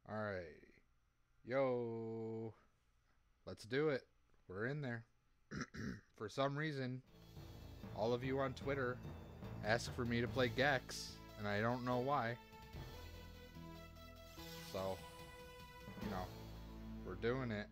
Alright. Yo. Let's do it. We're in there. For some reason, all of you on Twitter ask for me to play Gex, and I don't know why. So, you know, we're doing it.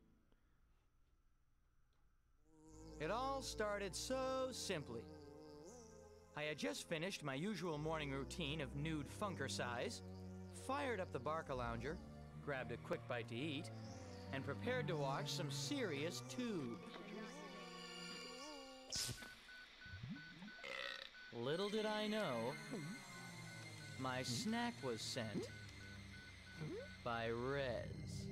It all started so simply. I had just finished my usual morning routine of nude funkercise, fired up the Barca-Lounger, grabbed a quick bite to eat, and prepared to watch some serious tube. Little did I know, my snack was sent by Rez.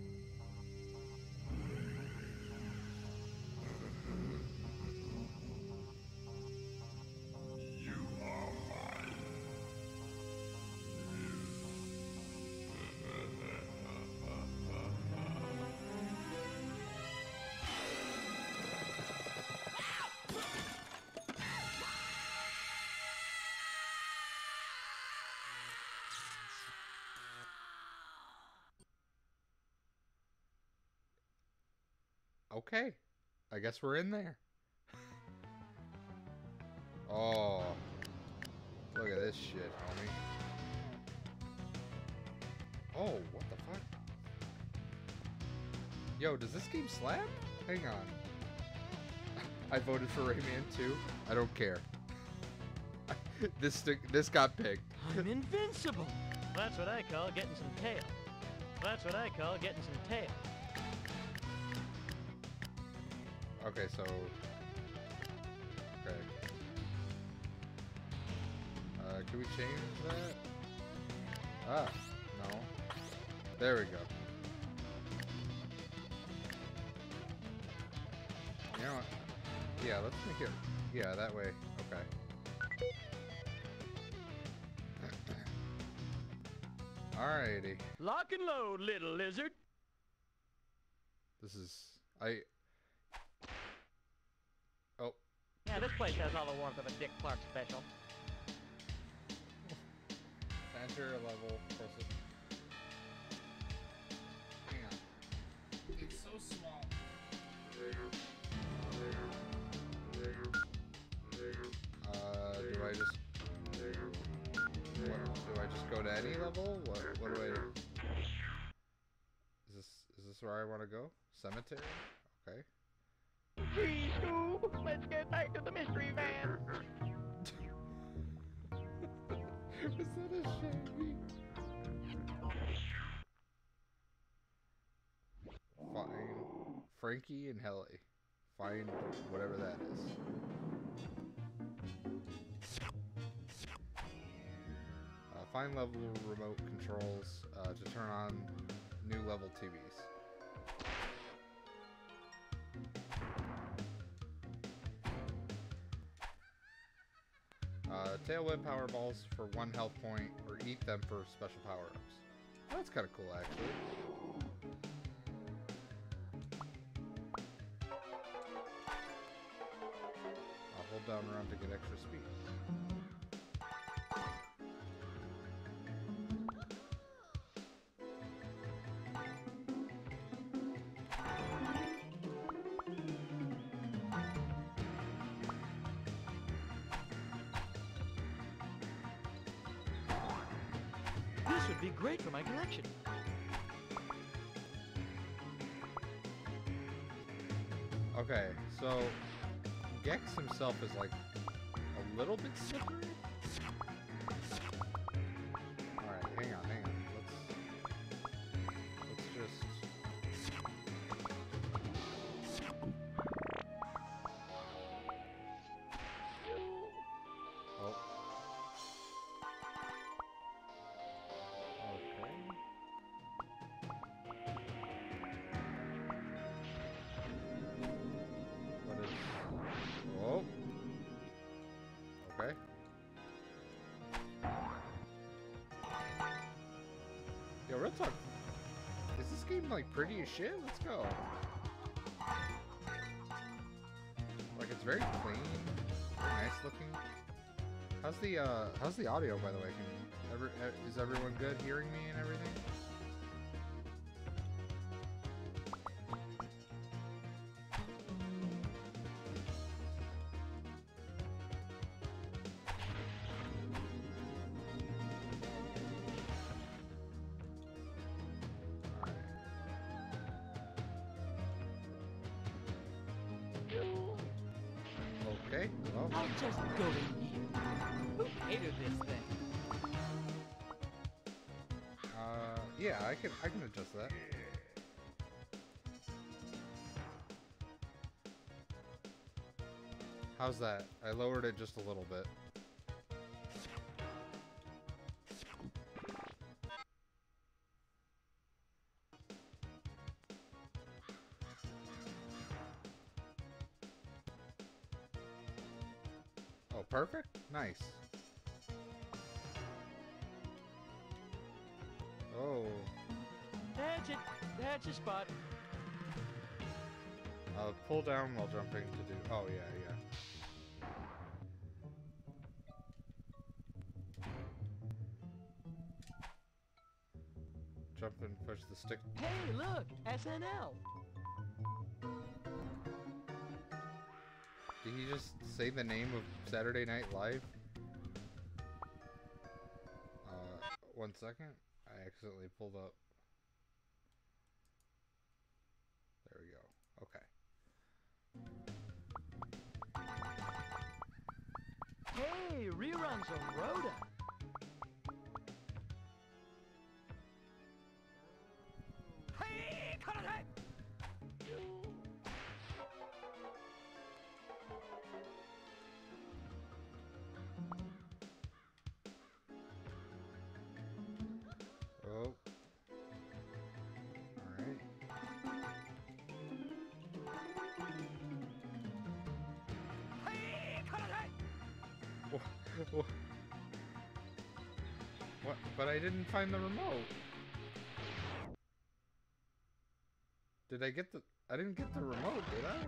Okay. I guess we're in there. Oh. Look at this shit, homie. Oh, what the fuck? Yo, does this game slap? Hang on. I voted for Rayman 2. I don't care. This got picked. I'm invincible! That's what I call getting some tail. That's what I call getting some tail. Okay, so... Okay. Can we change that? Ah, no. There we go. You know what? Yeah, let's make it... Yeah, that way. Okay. Alrighty. Lock and load, little lizard. This is... Oh. Yeah, this place has all the warmth of a Dick Clark special. Enter a level. Hang on. It's so small. Do I just... What, do I just go to any level? What do I do? Is this where I want to go? Cemetery? Okay. Gee, Scoob, let's get back to the mystery van. Was that a Chevy? Fine. Frankie and Helly. Find whatever that is. Find level remote controls to turn on new level TVs. Tailwind power balls for 1 health point, or eat them for special power-ups. Oh, that's kind of cool, actually. I'll hold down around to get extra speed. This would be great for my collection. Okay, so Gex himself is like a little bit slippery. Alright, hang on. Let's just... Oh. Okay. What is... Oh. Okay. Yo, real talk. Is this game like pretty as shit? Let's go. Like it's very clean, very nice looking. How's the audio, by the way? Is everyone good hearing me and everything? Oh. I'll just go in here. Who hated this thing? Yeah, I can adjust that. How's that? I lowered it just a little bit. Oh, perfect? Nice. Oh. That's it. That's a spot. Pull down while jumping to do... Oh, yeah, yeah. Jump and push the stick. Hey, look! SNL! Did he just say the name of Saturday Night Live? 1 second. I accidentally pulled up. There we go. Okay. Hey, reruns of Rhoda. Hey, cut it out! Oh. Alright. Hey, cut it out! What? But I didn't find the remote. Did I get the... I didn't get the remote, did I?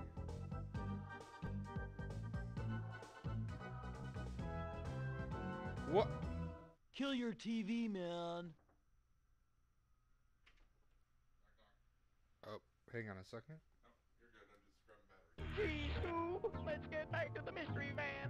What? Kill your TV, man. Oh, hang on a second. Please, Sue, let's get back to the mystery van.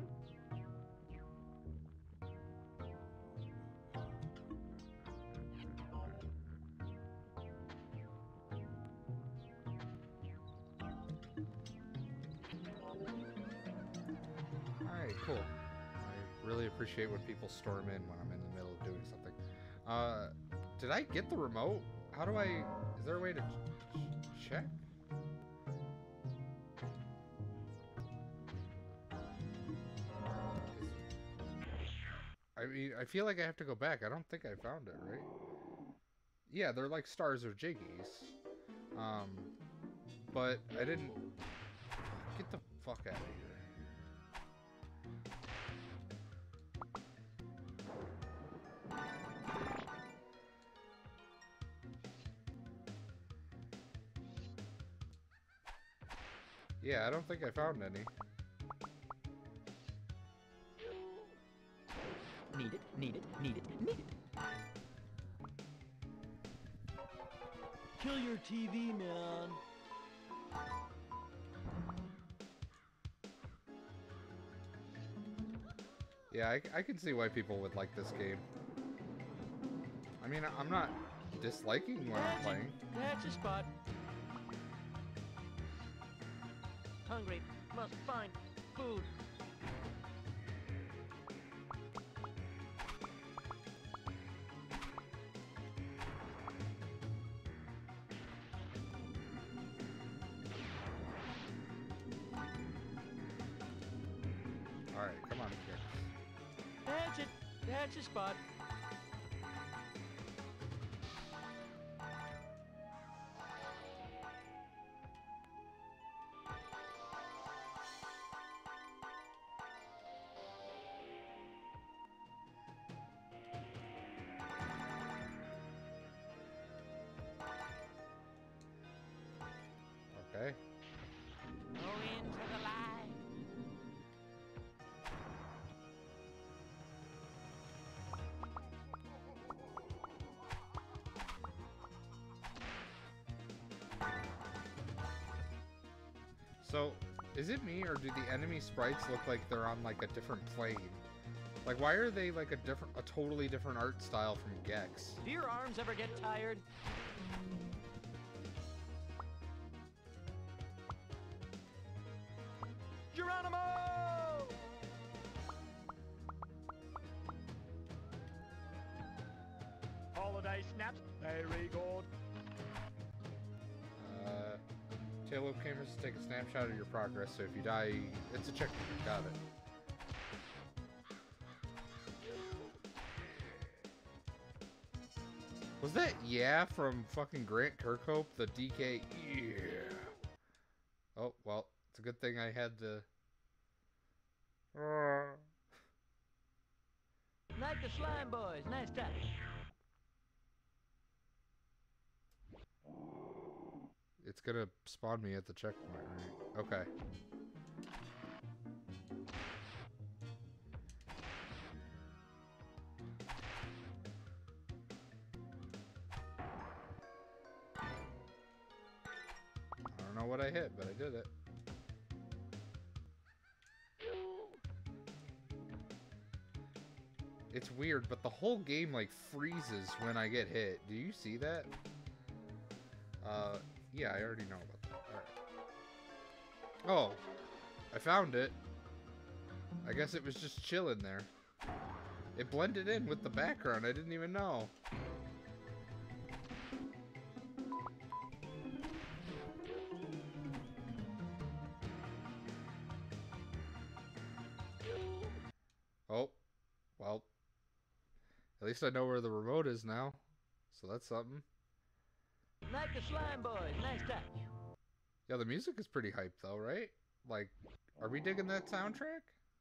Alright, cool. I really appreciate when people storm in when I'm in the middle of doing something. Did I get the remote? How do I... Is there a way to check? I mean, I feel like I have to go back. I don't think I found it, right? Yeah, they're like stars or jiggies. But I didn't... Get the fuck out of here. Yeah, I don't think I found any. Need it, need it, need it, need it. Kill your TV, man. Yeah, I can see why people would like this game. I mean, I'm not disliking what I'm playing. That's a spot. Hungry. Must find food. Alright, come on, kid. That's it. That's a spot. Okay. Go into the light. So, is it me, or do the enemy sprites look like they're on, like, a different plane? Like, why are they, like, a totally different art style from Gex? Do your arms ever get tired? Geronimo! holiday snaps. Very good. Tailwhip cameras to take a snapshot of your progress, so if you die, it's a checkpoint. Got it. Was that yeah from fucking Grant Kirkhope, the DK? Yeah. Oh, well, it's a good thing I had to... Like the slime boys, nice touch. It's gonna spawn me at the checkpoint, right? Okay. I don't know what I hit, but I did it. It's weird, but the whole game, like, freezes when I get hit. Do you see that? Yeah, I already know about that. Alright. Oh. I found it. I guess it was just chilling there. It blended in with the background. I didn't even know. Oh. Well. At least I know where the remote is now. So that's something. Like the slime boys, nice touch. Yeah, the music is pretty hype though, right? Like, are we digging that soundtrack?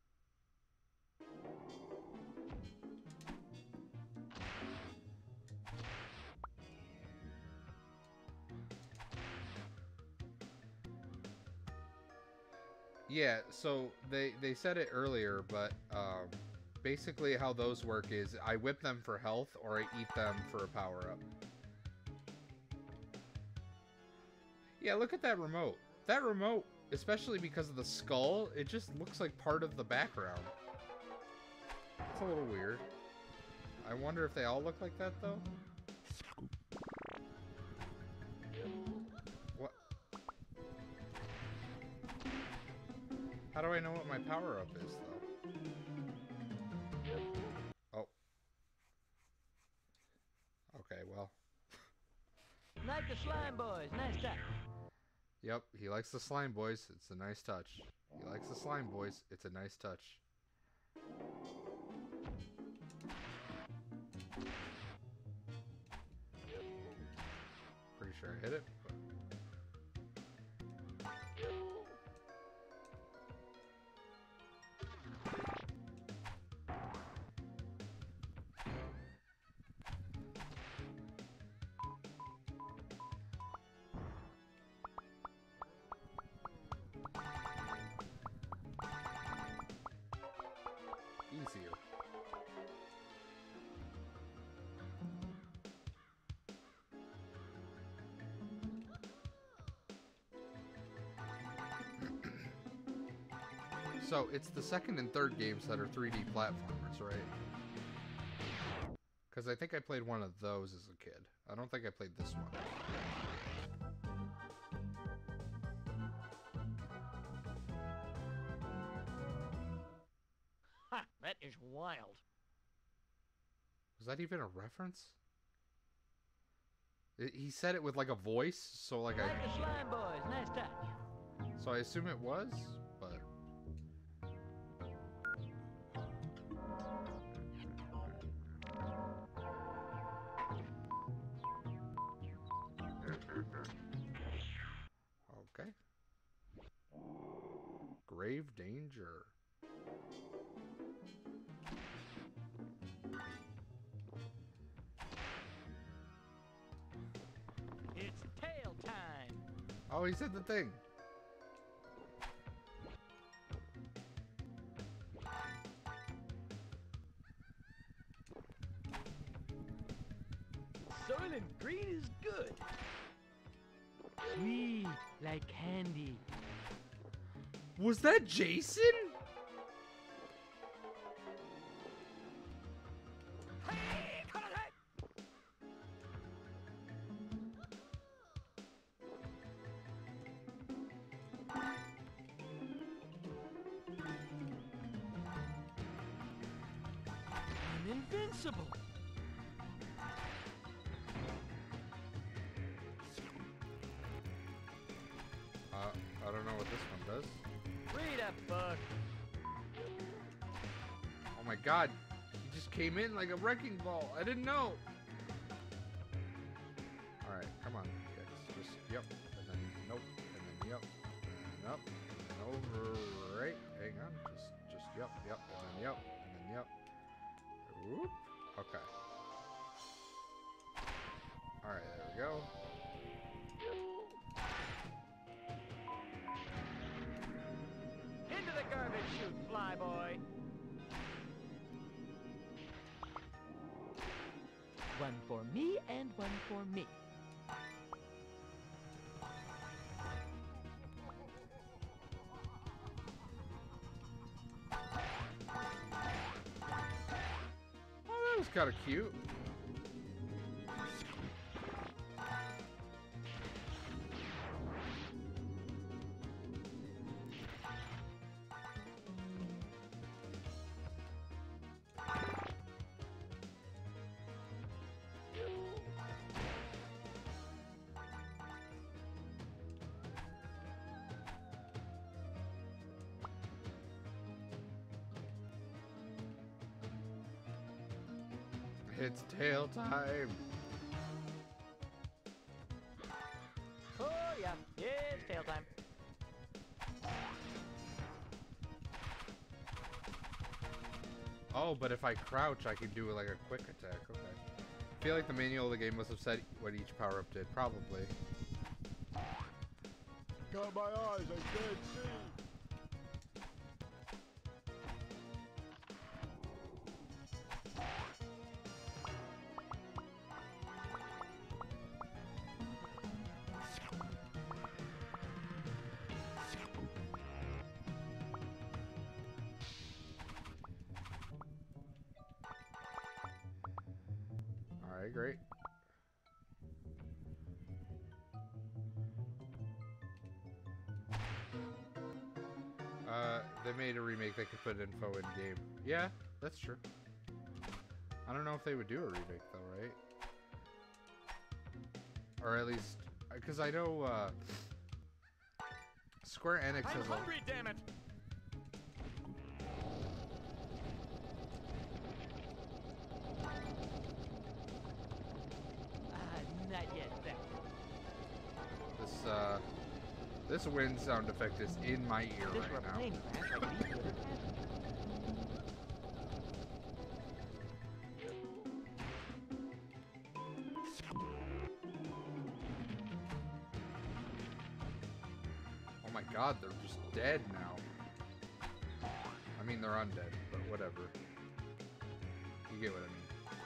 Yeah, so they said it earlier, but basically how those work is I whip them for health or I eat them for a power-up. Yeah, look at that remote. That remote, especially because of the skull, it just looks like part of the background. It's a little weird. I wonder if they all look like that, though. What? How do I know what my power-up is, though? Oh. Okay, well. Like the slime boys, nice touch. Yep, he likes the slime boys. It's a nice touch. He likes the slime boys. It's a nice touch. Pretty sure I hit it. But... easier. So, it's the second and third games that are 3D platformers, right? Because I think I played one of those as a kid. I don't think I played this one. Ha! That is wild. Was that even a reference? He said it with like a voice, so like Like the slime boys, nice touch. So I assume it was, but... Okay. Grave danger. It's tail time. Oh, he said the thing. Soylent Green is good. Sweet, like candy. Was that Jason? Hey, cut it! I'm invincible. I don't know what this one does. Read a book. Oh my god, he just came in like a wrecking ball. I didn't know. Alright, come on. Just, yep. And then nope. And then yep. And up. And then over. Right. Hang on. Just yep. Yep. And then yep. And then yep. Whoop. Okay. Alright, there we go. Into the garbage chute, flyboy. One for me and one for me. Oh, that was kind of cute. It's tail time. Oh, yeah. It's tail time. Oh, but if I crouch, I can do like a quick attack. Okay. I feel like the manual of the game must have said what each power-up did. Probably. Got my eyes, I can't see. Alright, great. They made a remake that could put info in game. Yeah, that's true. I don't know if they would do a remake though, right? Or at least, because I know Square Enix has I'm hungry, damn it! Not yet, Beck. This wind sound effect is in my ear This right were a now. plane crash, I could easily have passed. Oh my god, they're just dead now. I mean, they're undead, but whatever. You get what I mean.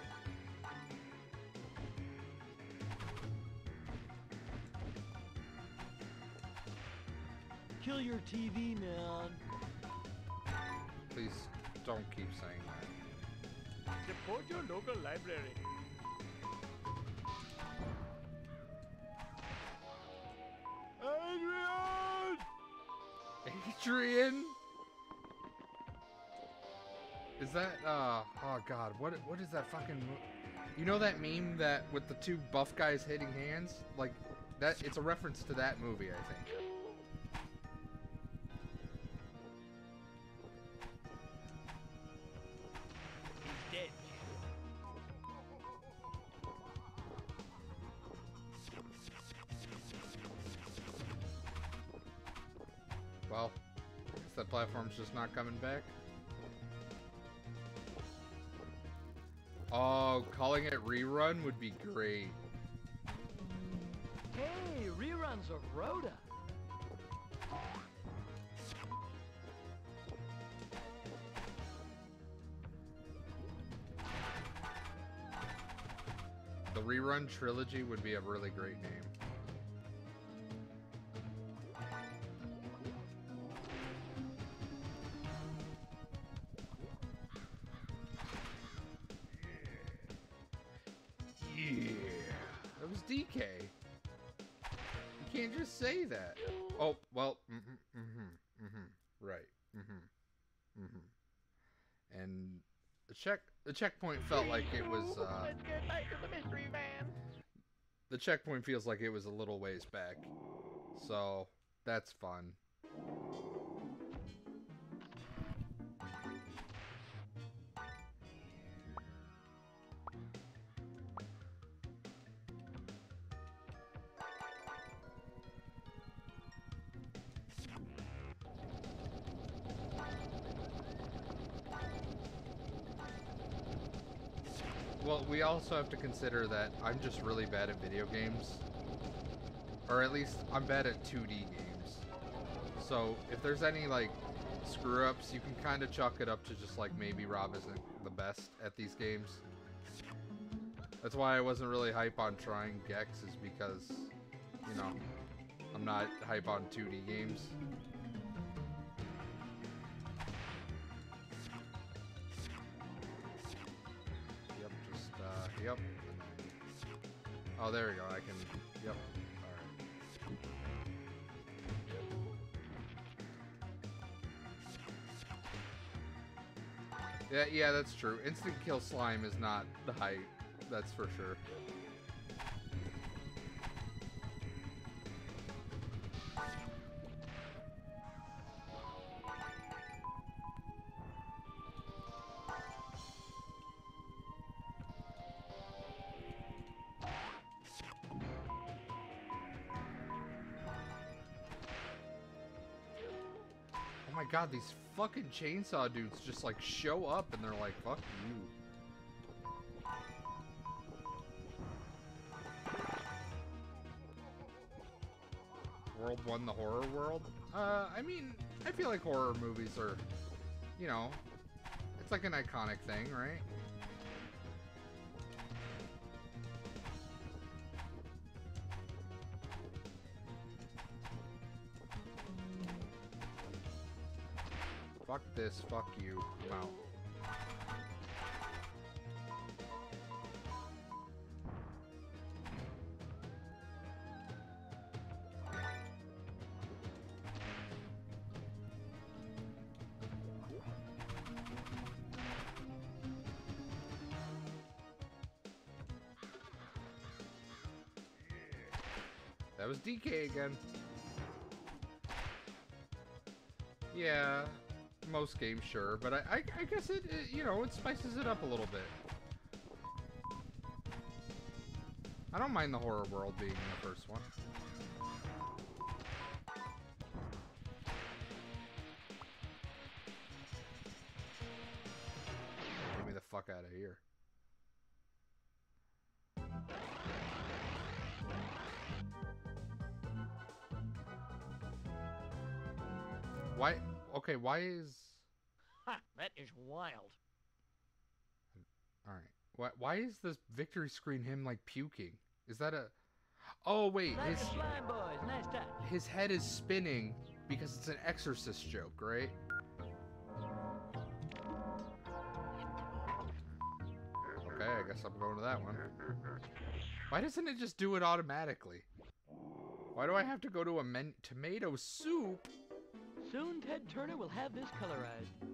Kill your TV, man. Please don't keep saying that. Support your local library. Adrian! Adrian? Is that, oh god, what is that fucking, you know that meme that, with the two buff guys hitting hands? Like, that, it's a reference to that movie, I think. He's dead. Well, I guess that platform's just not coming back. Oh, calling it rerun would be great. Hey, reruns of Rhoda. The rerun trilogy would be a really great name. Yeah, that was DK. You can't just say that. Oh, well, right, and the checkpoint felt like it was, Let's get back to the mystery van. the checkpoint feels like it was a little ways back, so That's fun. Well, we also have to consider that I'm just really bad at video games. Or at least, I'm bad at 2D games. So, if there's any, like, screw-ups, you can kind of chalk it up to just, like, maybe Rob isn't the best at these games. That's why I wasn't really hype on trying Gex, is because, you know, I'm not hype on 2D games. Yep. Oh, there we go. I can. Yep. Alright. Yeah, that's true. Instant kill slime is not the hype. That's for sure. Oh my god, these fucking chainsaw dudes just like show up and they're like, fuck you. World won the horror world? I mean, I feel like horror movies are, you know, it's like an iconic thing, right? Fuck this, fuck you. I'm out. That was DK again. Yeah. Most games, sure, but I guess it, you know, it spices it up a little bit. I don't mind the horror world being the first one. Get me the fuck out of here. Why? Okay, why is... Ha! That is wild. Alright. Why is this victory screen him, like, puking? Is that a... Oh, wait. Like the slime boys, nice touch. His head is spinning because it's an Exorcist joke, right? Okay, I guess I'm going to that one. Why doesn't it just do it automatically? Why do I have to go to a tomato soup? Soon Ted Turner will have this colorized.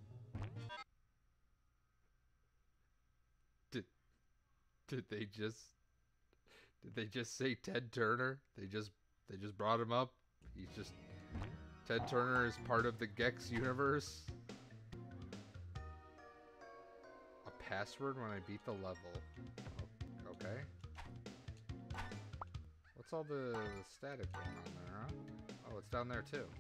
Did they just say Ted Turner? They just brought him up. He's just Ted Turner is part of the Gex universe. A password when I beat the level. Okay. What's all the static going on there, huh? Oh, it's down there too.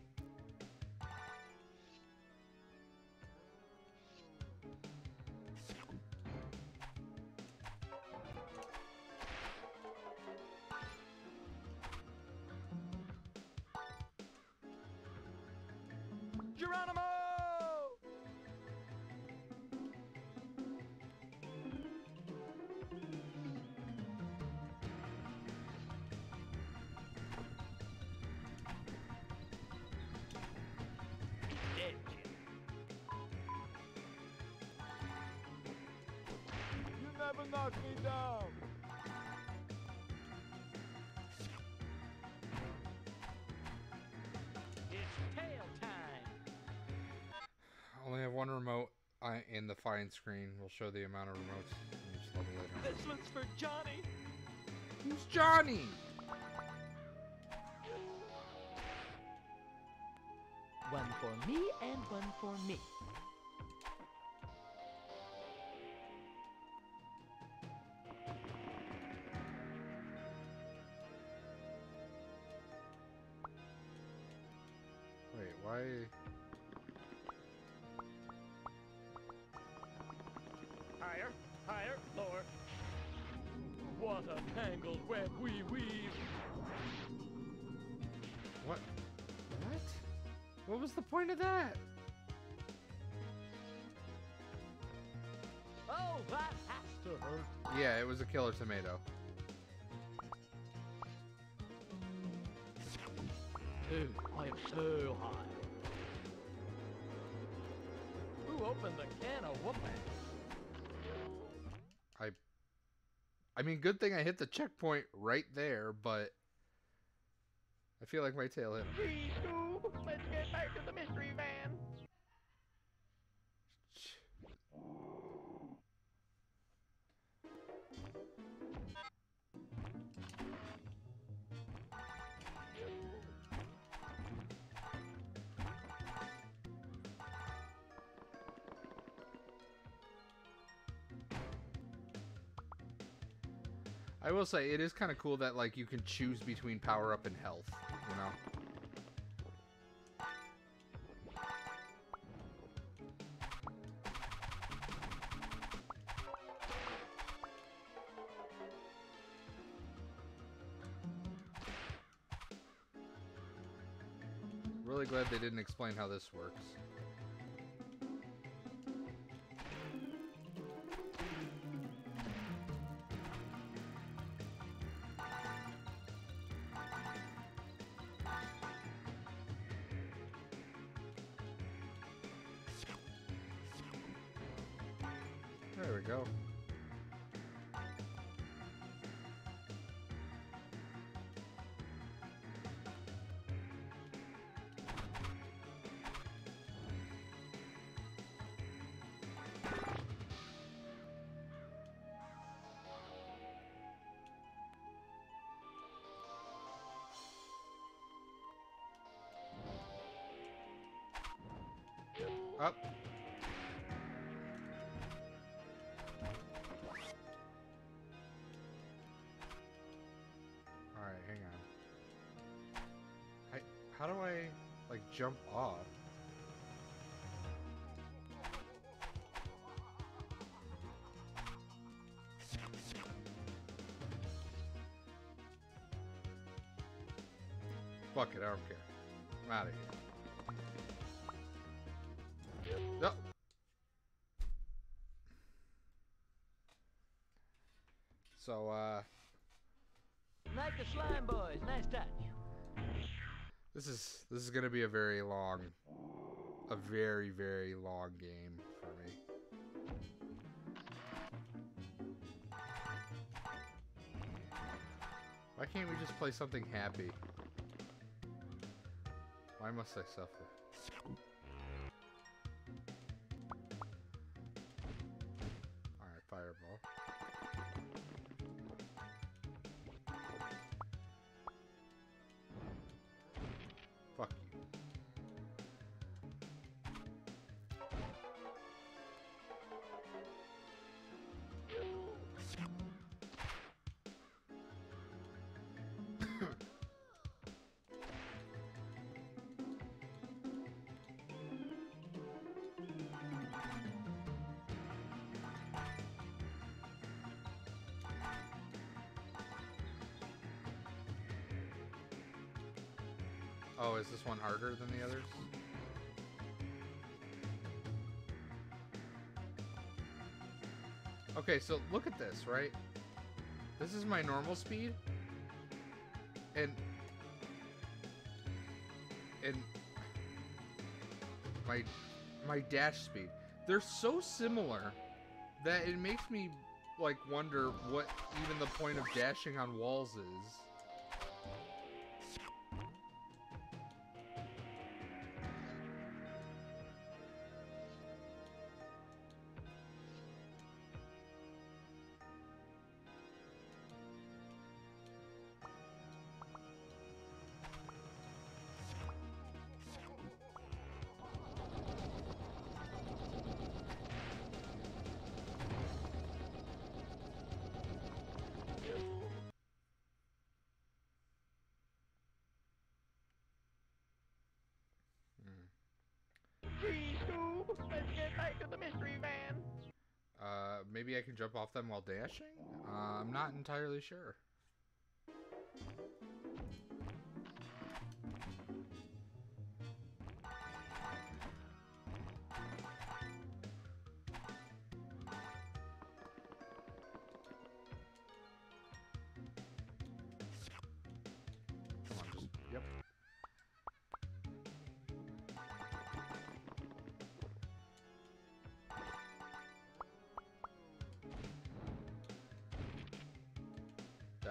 Geronimo! Dead, Jim. You never knock me down. It's tail time. I only have one remote in the find screen. We'll show the amount of remotes in each level later. This one's for Johnny. Who's Johnny? for me and one for me. Wait, why? Higher, higher, lower. What a tangled web we weave. What? What? What was the point of that? Oh, that has to hurt. Yeah, it was a killer tomato. Dude, I am so high. Who opened the can of whooping? I mean, good thing I hit the checkpoint right there, but I feel like my tail hit him. Gee, Scoob, let's get back to the mystery van. I will say, it is kind of cool that, like, you can choose between power up and health, you know? Really glad they didn't explain how this works. There we go. Up. Alright, hang on. How do I, like, jump off? Fuck it, I don't care. I'm out of here. Nope. So, Like the slime boys, nice touch. this is gonna be a very long, very long game for me. Why can't we just play something happy? Why must I suffer? Alright, fireball. Fuck you. Oh, is this one harder than the others? Okay, so look at this, right? This is my normal speed. And my dash speed. They're so similar that it makes me like wonder what even the point of dashing on walls is. Maybe I can jump off them while dashing? I'm not entirely sure. Come on, just, yep. Die.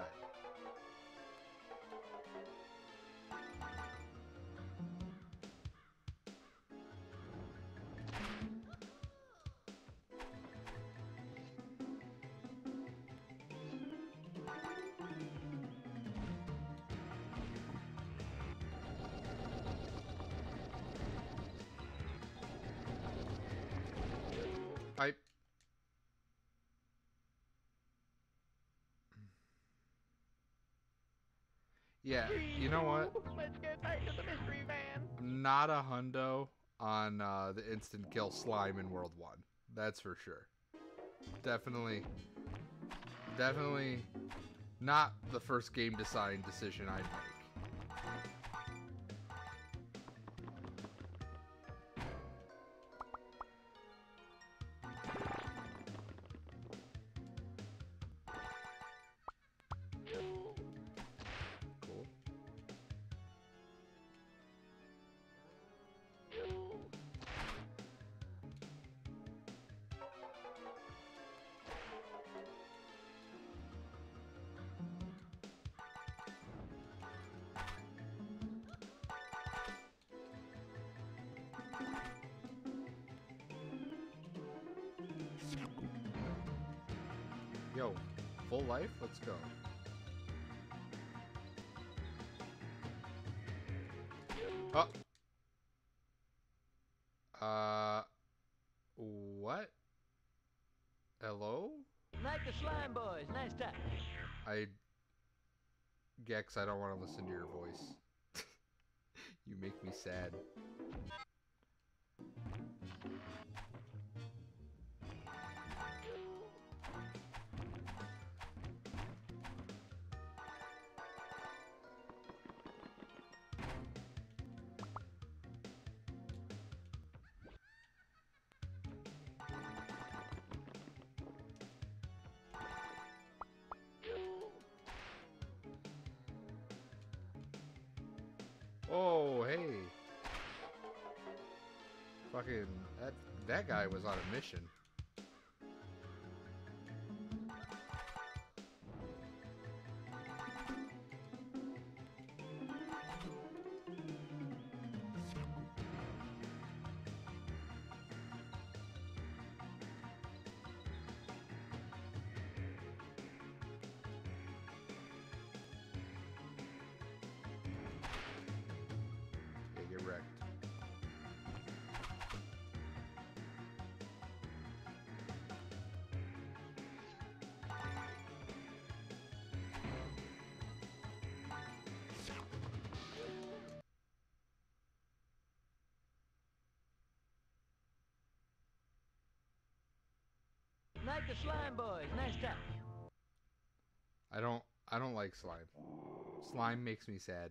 Pipe. Yeah, you know what? Let's get back to the mystery van. I'm not a hundo on the instant kill slime in World 1. That's for sure. Definitely not the first game design decision I'd make. Cool. Yo, full life? Let's go. Oh. What? Hello? Like the slime boys. Nice touch. Gex, I don't want to listen to your voice. You make me sad. Oh, hey. Fucking, that guy was on a mission. Yeah, get wrecked. Like the slime boys. Nice touch. I don't like slime. Slime makes me sad.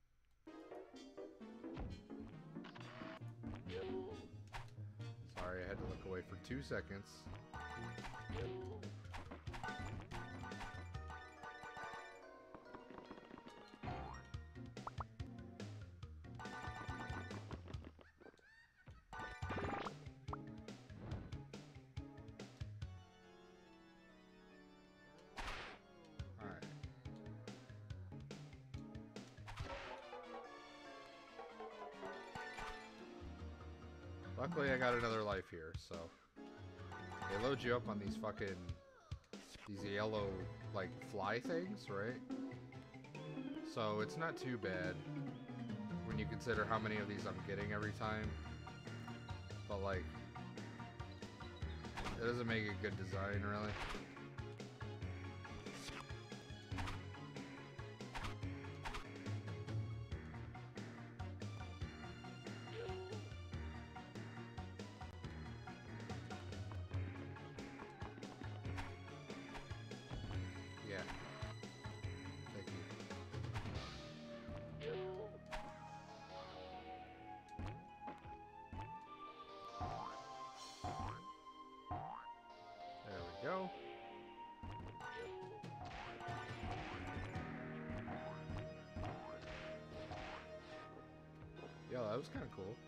Sorry, I had to look away for 2 seconds. Alright. Luckily, I got another life here, so they load you up on these yellow, like, fly things, right? So it's not too bad when you consider how many of these I'm getting every time. But, like, it doesn't make a good design, really. Yo, that was kind of cool.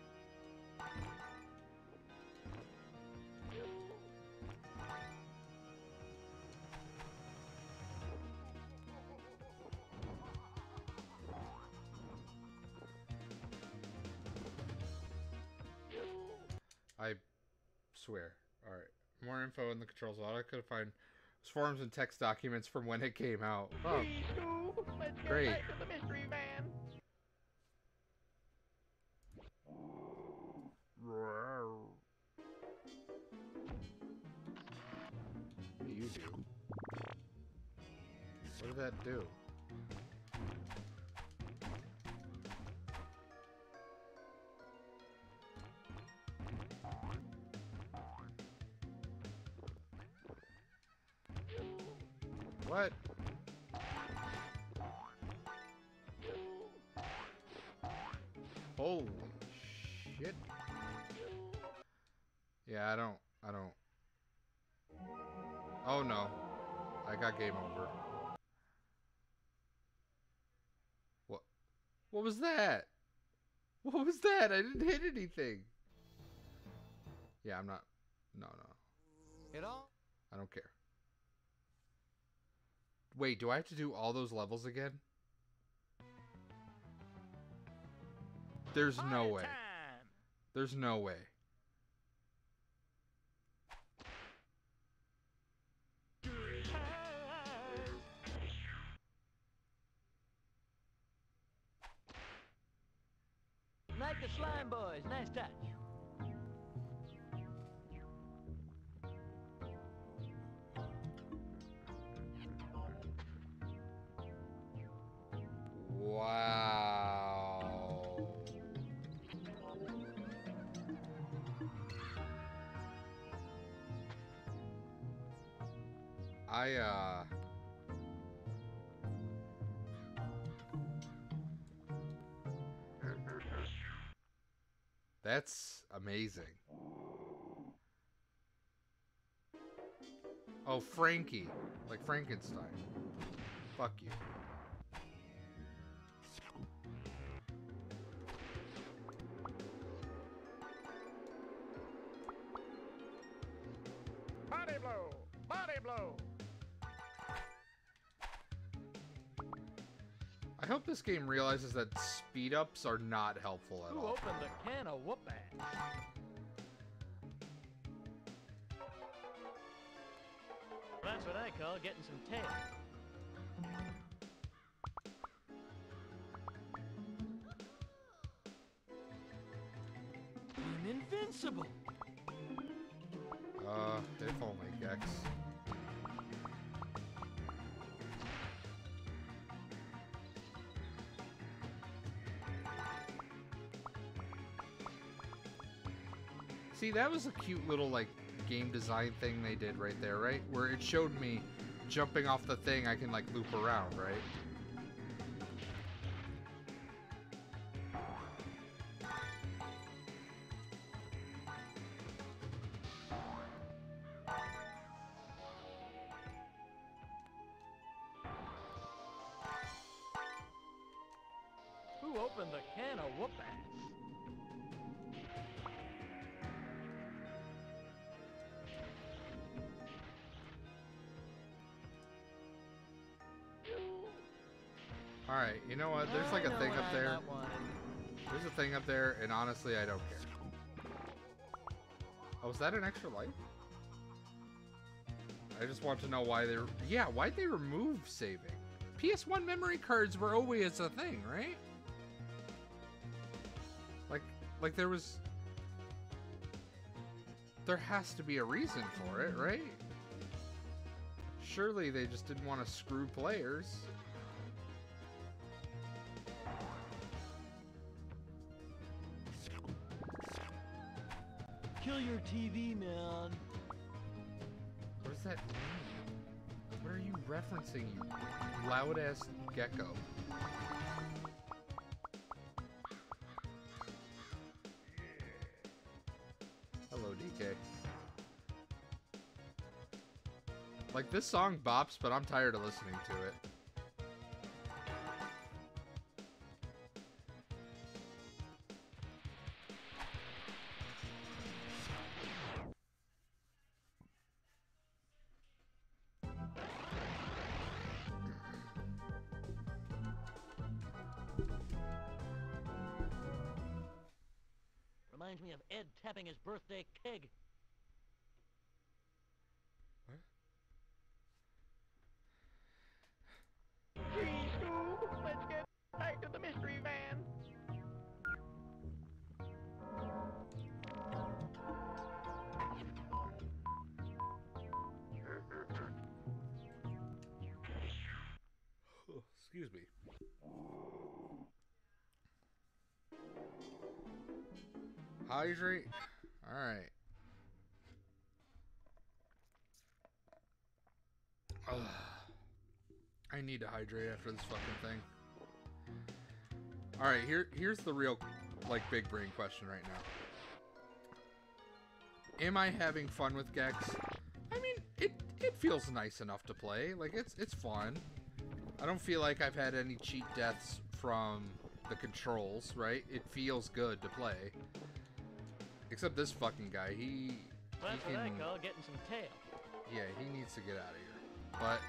I swear. Alright. More info in the controls. All I could find was forums and text documents from when it came out. Oh, Please, Scoob, let's get great. back to the mystery van. What do you do? What did that do? What? Holy shit. Yeah, I don't. Oh no. I got game over. What? What was that? What was that? I didn't hit anything. Yeah, I'm not. No. It all. I don't care. Wait, do I have to do all those levels again? There's no way. There's no way. Like the slime boys. Nice touch. Wow. That's amazing. Oh, Frankie. Like Frankenstein. Fuck you. Body blow! Body blow! I hope this game realizes that speed ups are not helpful at Who all. opened the can of whoop-ass? That's what I call getting some tail. I'm invincible. If only, Gex. See, that was a cute little, like, game design thing they did right there, right? Where it showed me jumping off the thing, I can, like, loop around, right? Who opened the can of whoop-ass? Alright, you know what? There's like a thing up there. Not wanted. There's a thing up there, and honestly, I don't care. Oh, is that an extra life? I just want to know why they're... Yeah, why'd they remove saving? PS1 memory cards were always a thing, right? Like there was... There has to be a reason for it, right? Surely they just didn't want to screw players. Kill your TV, man. What does that mean? What are you referencing, you loud-ass gecko? Hello, DK. Like, this song bops, but I'm tired of listening to it. Reminds me of Ed tapping his birthday keg. Gee, Scoob, let's get back to the mystery van. Oh, excuse me. Hydrate. All right. Ugh. I need to hydrate after this fucking thing. All right, here's the real, like, big brain question right now. Am I having fun with Gex? I mean, it feels nice enough to play. Like, it's fun. I don't feel like I've had any cheat deaths from the controls, right? It feels good to play. Except this fucking guy, That's what I call getting some tail. yeah, he needs to get out of here. But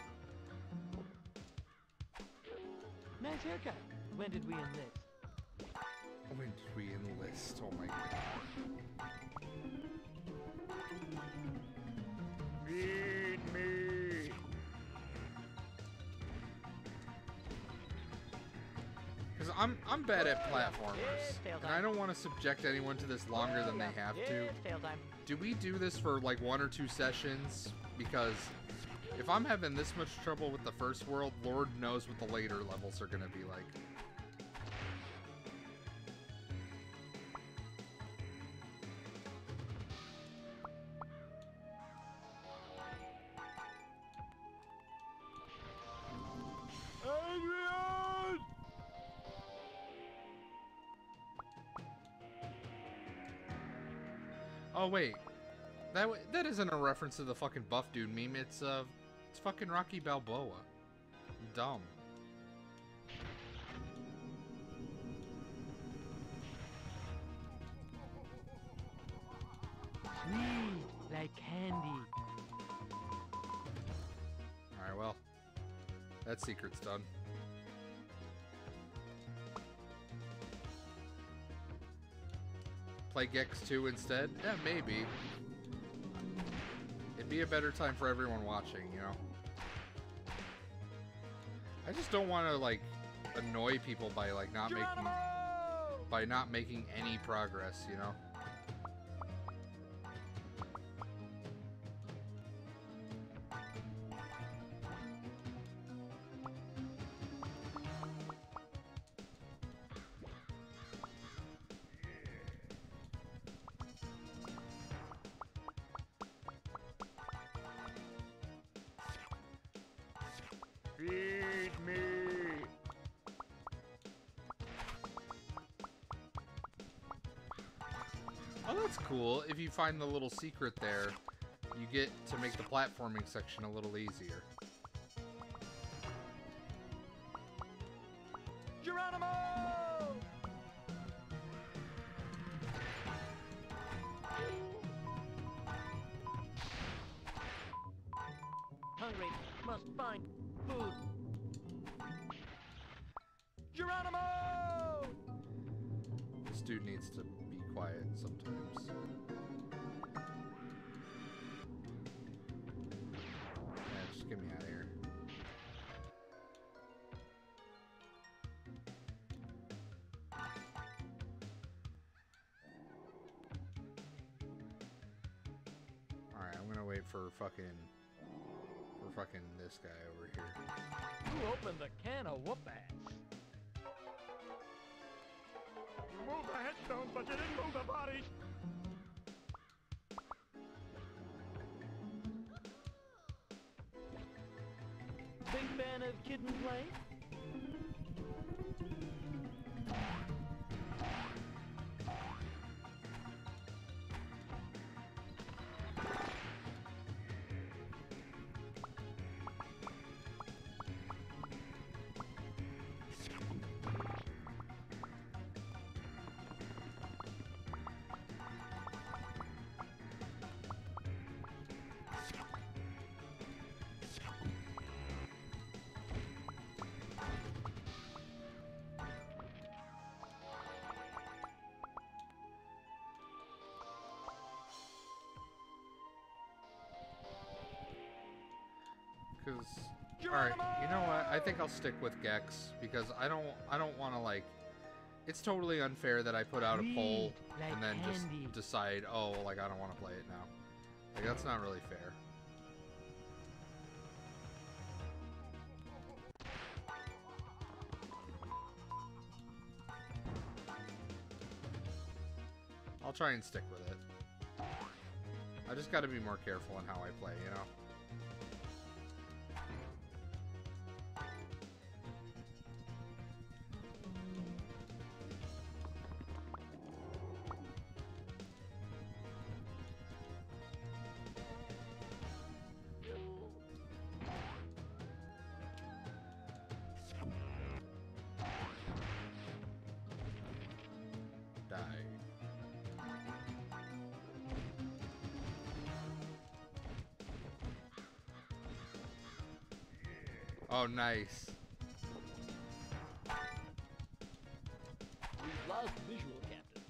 Nice haircut. When did we enlist? when did we enlist? Oh my god. Feed me. Because I'm bad at platformers, and I don't want to subject anyone to this longer than they have to. It's tail time. Do we do this for like 1 or 2 sessions? Because if I'm having this much trouble with the first world, Lord knows what the later levels are going to be like. Adrian! Oh wait, that isn't a reference to the fucking buff dude meme. It's fucking Rocky Balboa. I'm dumb. Sweet, like candy. All right, well, that secret's done. Play Gex 2 instead? Yeah, maybe. It'd be a better time for everyone watching, you know? I just don't want to, like, annoy people by, like, not making any progress, you know? Feed me. Oh, that's cool. If you find the little secret there, you get to make the platforming section a little easier. Geronimo! Hungry, must find food. Geronimo! This dude needs to be quiet sometimes. Yeah, just get me out of here. Alright, I'm gonna wait for fucking this guy over here. Who opened the can of whoop-ass? You moved the headstones, but you didn't move the bodies. Big fan of Kid and Play? Cause all right, you know what? I think I'll stick with Gex because I don't want to like. It's totally unfair that I put out a poll like and then candy. just decide, oh, like I don't want to play it now. Like that's not really fair. I'll try and stick with it. I just got to be more careful in how I play, you know? Die. Oh, nice. We've lost visual, Captain.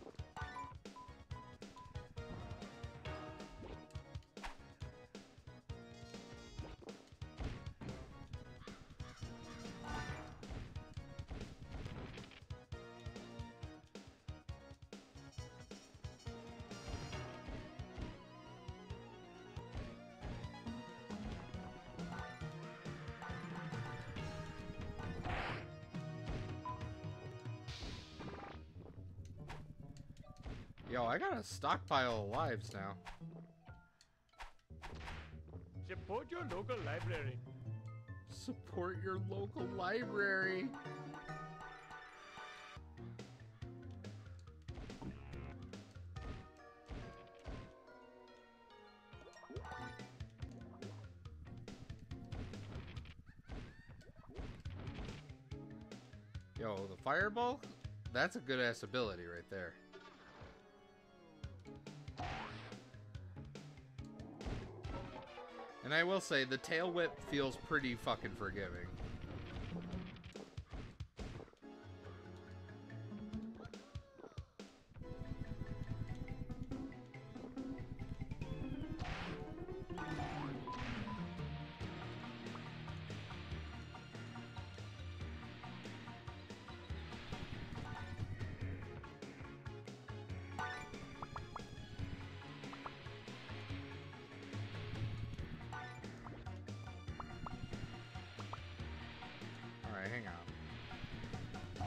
Yo, I got a stockpile of lives now. Support your local library. Support your local library. Yo, the fireball? That's a good ass ability right there. And I will say, the tail whip feels pretty fucking forgiving. Alright, hang on.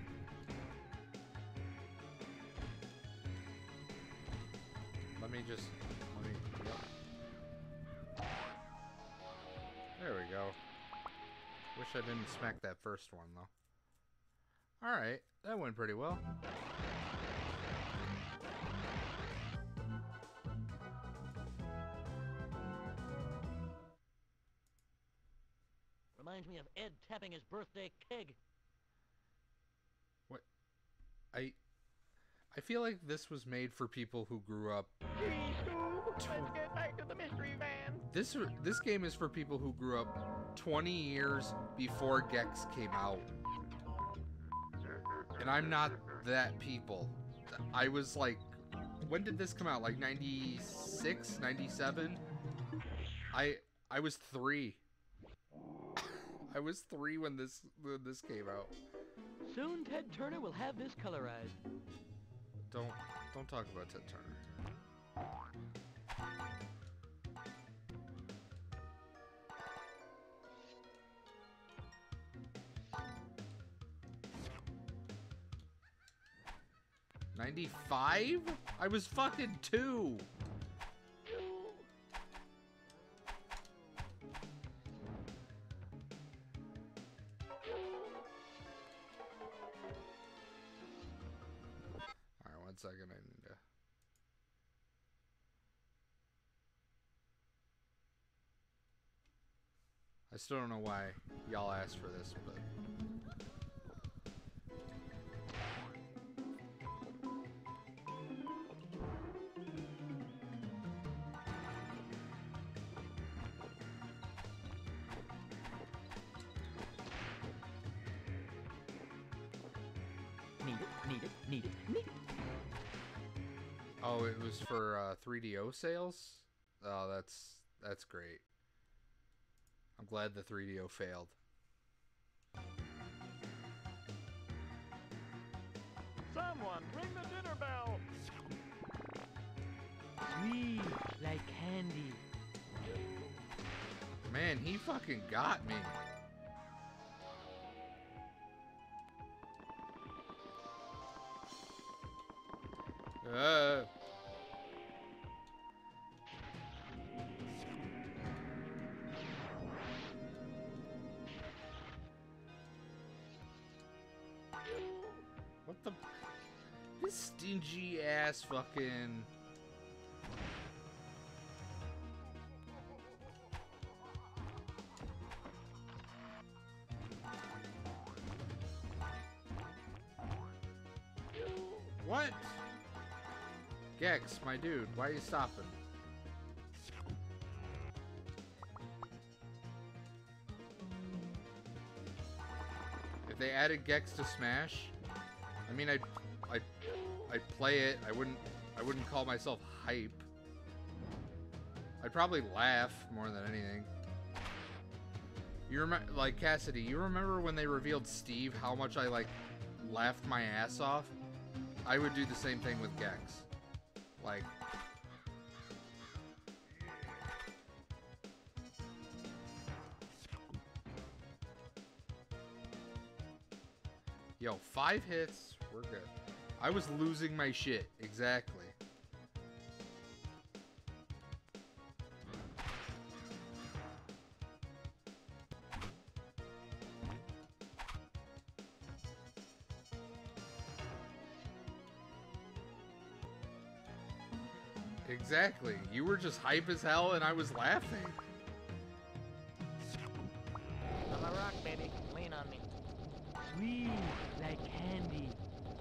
Yep. There we go. Wish I didn't smack that first one, though. Alright, that went pretty well. Reminds me of Ed tapping his birthday keg. What? I feel like this was made for people who grew up. Please, Scoob, let's get back to the mystery van. This game is for people who grew up 20 years before Gex came out. And I'm not that people. I was like, when did this come out? Like 96, 97? I was 3. I was 3 when this came out. Soon Ted Turner will have this colorized. Don't talk about Ted Turner. 95? I was fucking 2. Alright, 1 second. I need to. I still don't know why y'all asked for this, but. Need it. Oh, it was for 3DO sales? Oh, that's great. I'm glad the 3DO failed. Someone ring the dinner bell. Sweet, like candy. Man, he fucking got me. What the? This stingy ass fucking. What? Gex, my dude, why are you stopping? If they added Gex to Smash, I mean, I'd play it. I wouldn't call myself hype. I'd probably laugh more than anything. You remember, like, Cassidy, you remember when they revealed Steve, how much I, like, laughed my ass off? I would do the same thing with Gex. Like... Yo, 5 hits, we're good. I was losing my shit, exactly. Exactly. You were just hype as hell and I was laughing. I'm a rock, baby. Lean on me. Sweet, like candy.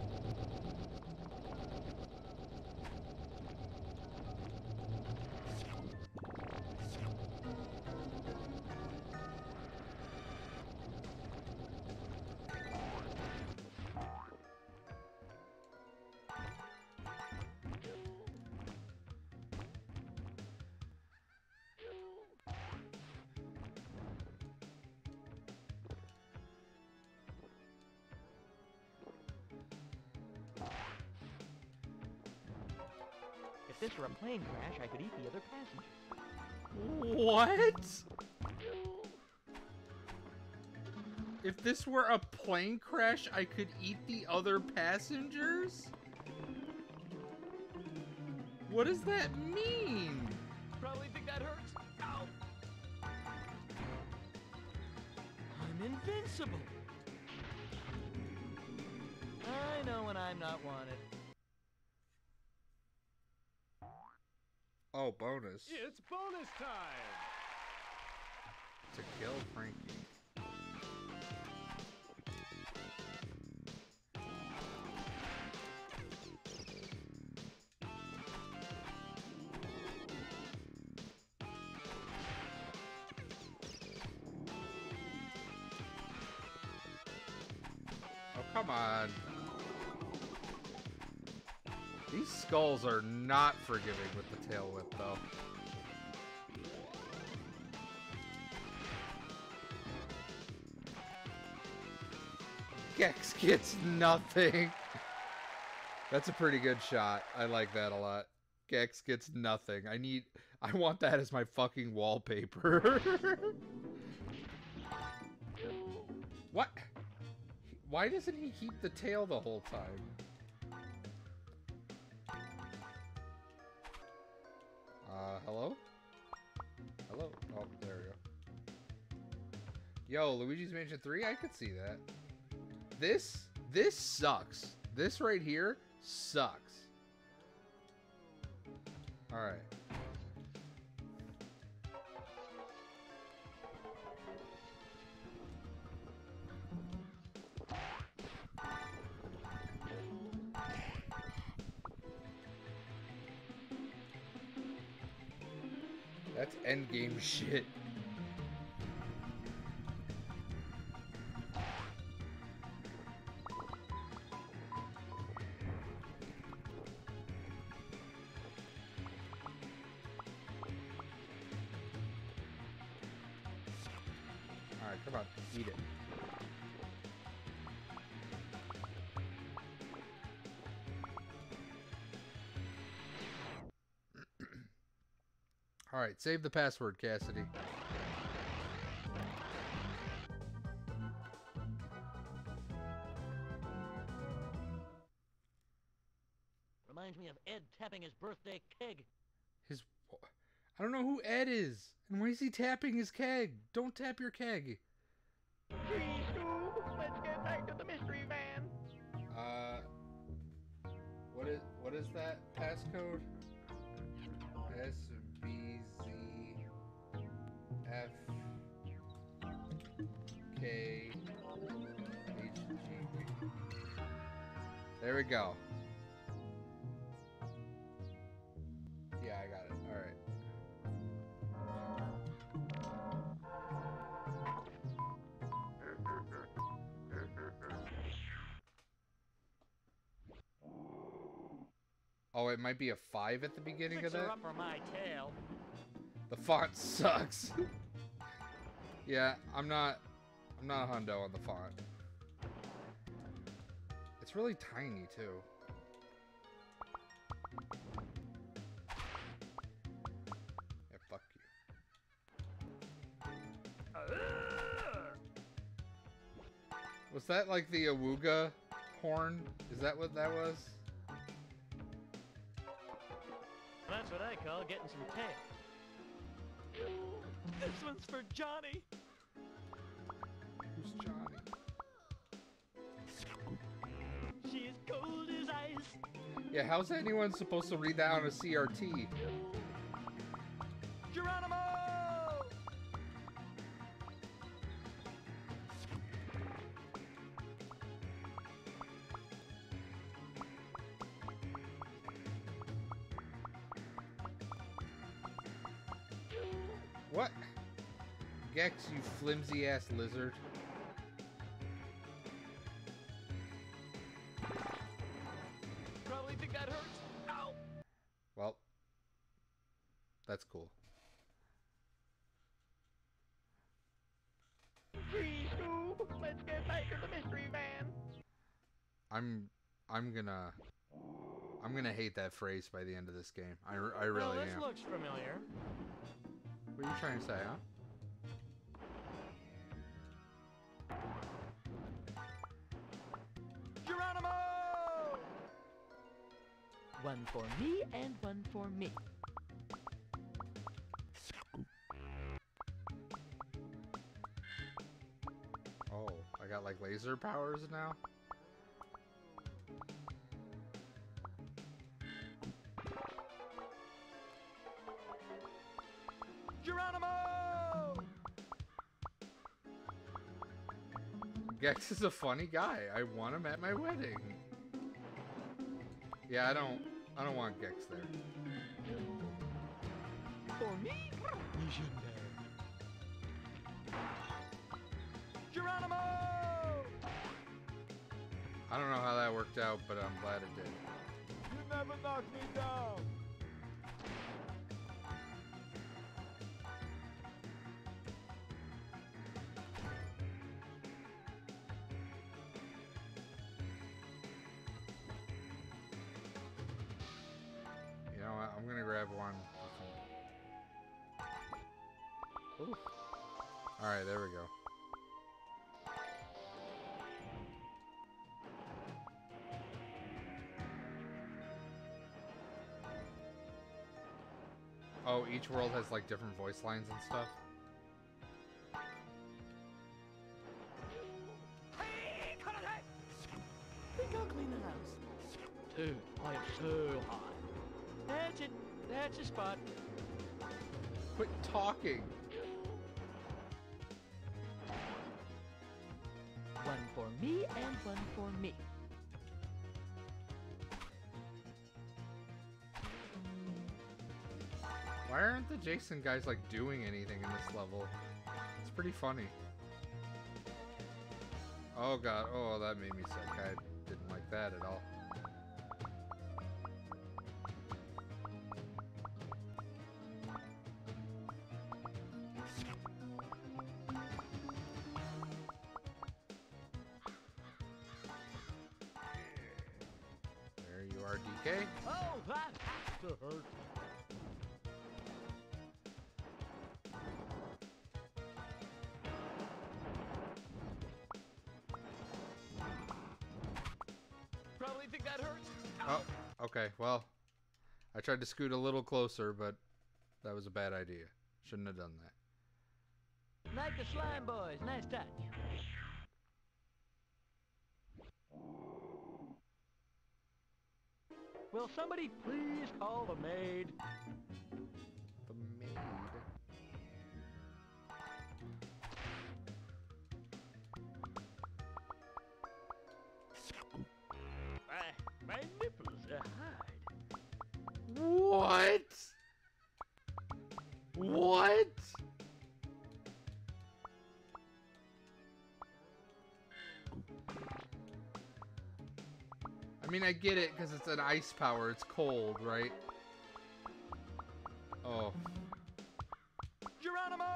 If this were a plane crash, I could eat the other passengers. What? If this were a plane crash, I could eat the other passengers? What does that mean? Probably think that hurts. Ow! I'm invincible. I know when I'm not wanted. Oh, bonus. It's bonus time. To kill Frankie. Oh, come on. These skulls are not forgiving with the tail whip, though. Gex gets nothing. That's a pretty good shot. I like that a lot. Gex gets nothing. I want that as my fucking wallpaper. What? Why doesn't he keep the tail the whole time? Hello? Hello? Oh, there we go. Yo, Luigi's Mansion 3? I could see that. This sucks. This right here sucks. Alright. That's endgame shit. come on, eat it. Alright, save the password, Cassidy. Reminds me of Ed tapping his birthday keg. His... I don't know who Ed is. And why is he tapping his keg? Don't tap your keg. 3, 2, let's get back to the mystery van. What is that passcode? SBZFKHG. There we go. Yeah, I got it. Alright. Oh, it might be a 5 at the beginning of Fix her that? up for my tail. The font sucks. Yeah, I'm not a hundo on the font. It's really tiny too. Yeah, fuck you. Was that like the Awooga horn? Is that what that was? That's what I call getting some tail. This one's for Johnny. Who's Johnny? She is cold as ice. Yeah, how's anyone supposed to read that on a CRT? Geronimo! What? Gex, you flimsy ass lizard. Probably think that hurts. Ow! Well, that's cool. 3, 2, let's get back to the mystery van. I'm gonna hate that phrase by the end of this game. I really Well, this am. looks familiar. What are you trying to say, huh? Geronimo! One for me and one for me. Oh, I got like laser powers now? Geronimo! Gex is a funny guy. I want him at my wedding. Yeah, I don't want Gex there. For me? Geronimo! I don't know how that worked out, but I'm glad it did. You never knock me down. You know what? I'm gonna grab one. Alright, there we go. Oh, each world has like different voice lines and stuff. Think I'll clean the house. Dude, I am so hot. That's it. That's your spot. Quit talking. One for me and one for me. Why aren't the Jason guys like doing anything in this level? It's pretty funny. Oh god, oh that made me sick. I didn't like that at all. okay? Oh, that has to hurt. Probably think that hurts. Oh, okay. Well, I tried to scoot a little closer, but that was a bad idea. Shouldn't have done that. Like the slime boys, nice touch. Will somebody please call the maid? The maid. My nipples are hard. What? What? I mean, I get it because it's an ice power. It's cold, right? Oh. Geronimo!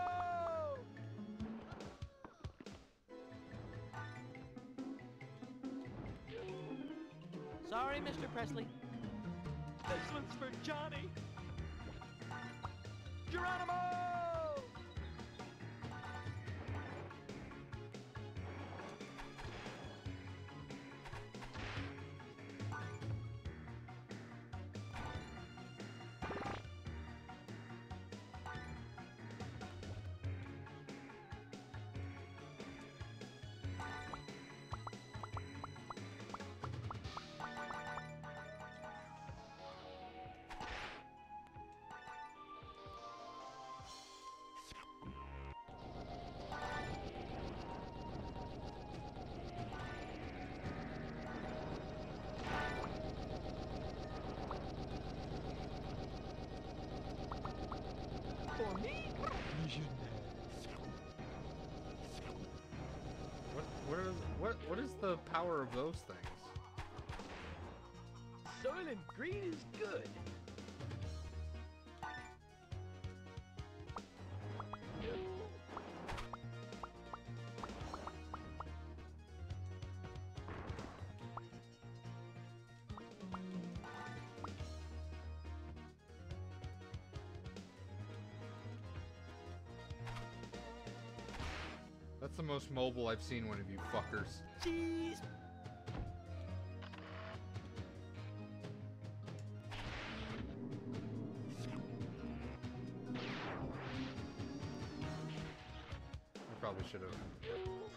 Sorry, Mr. Presley. This one's for Johnny. Geronimo! For me? What is the power of those things? Soylent Green is good. That's the most mobile I've seen one of you fuckers. Cheese! I probably should have.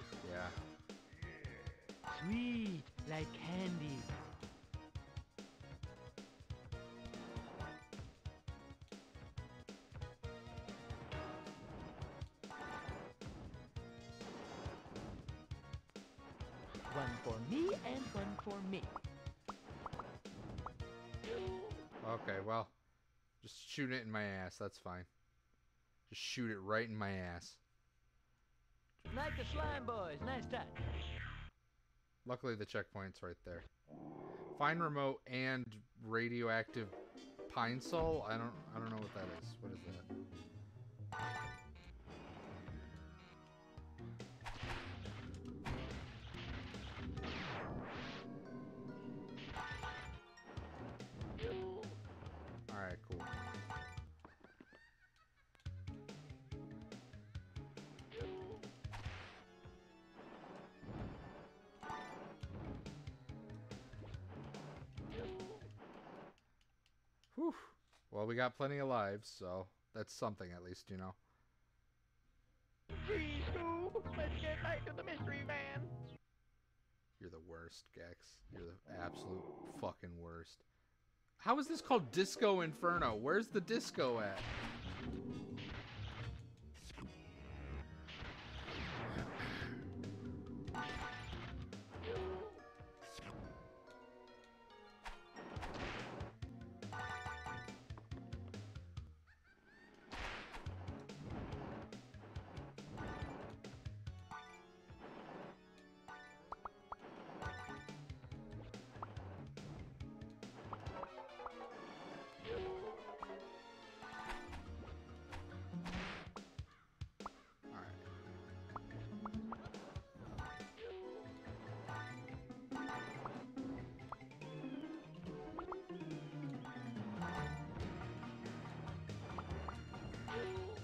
Yeah. Sweet, like candy. One for me and one for me. Okay, well, just shoot it in my ass. That's fine. Just shoot it right in my ass. Like the slime boys, nice touch. Luckily, the checkpoint's right there. Find remote and radioactive pine sol. I don't know what that is. What is that? All right, cool. Whew. Well, we got plenty of lives, so that's something at least, you know. Gee, Scoob, let's get back to the mystery van. You're the worst, Gex. You're the absolute fucking worst. How is this called Disco Inferno? Where's the disco at?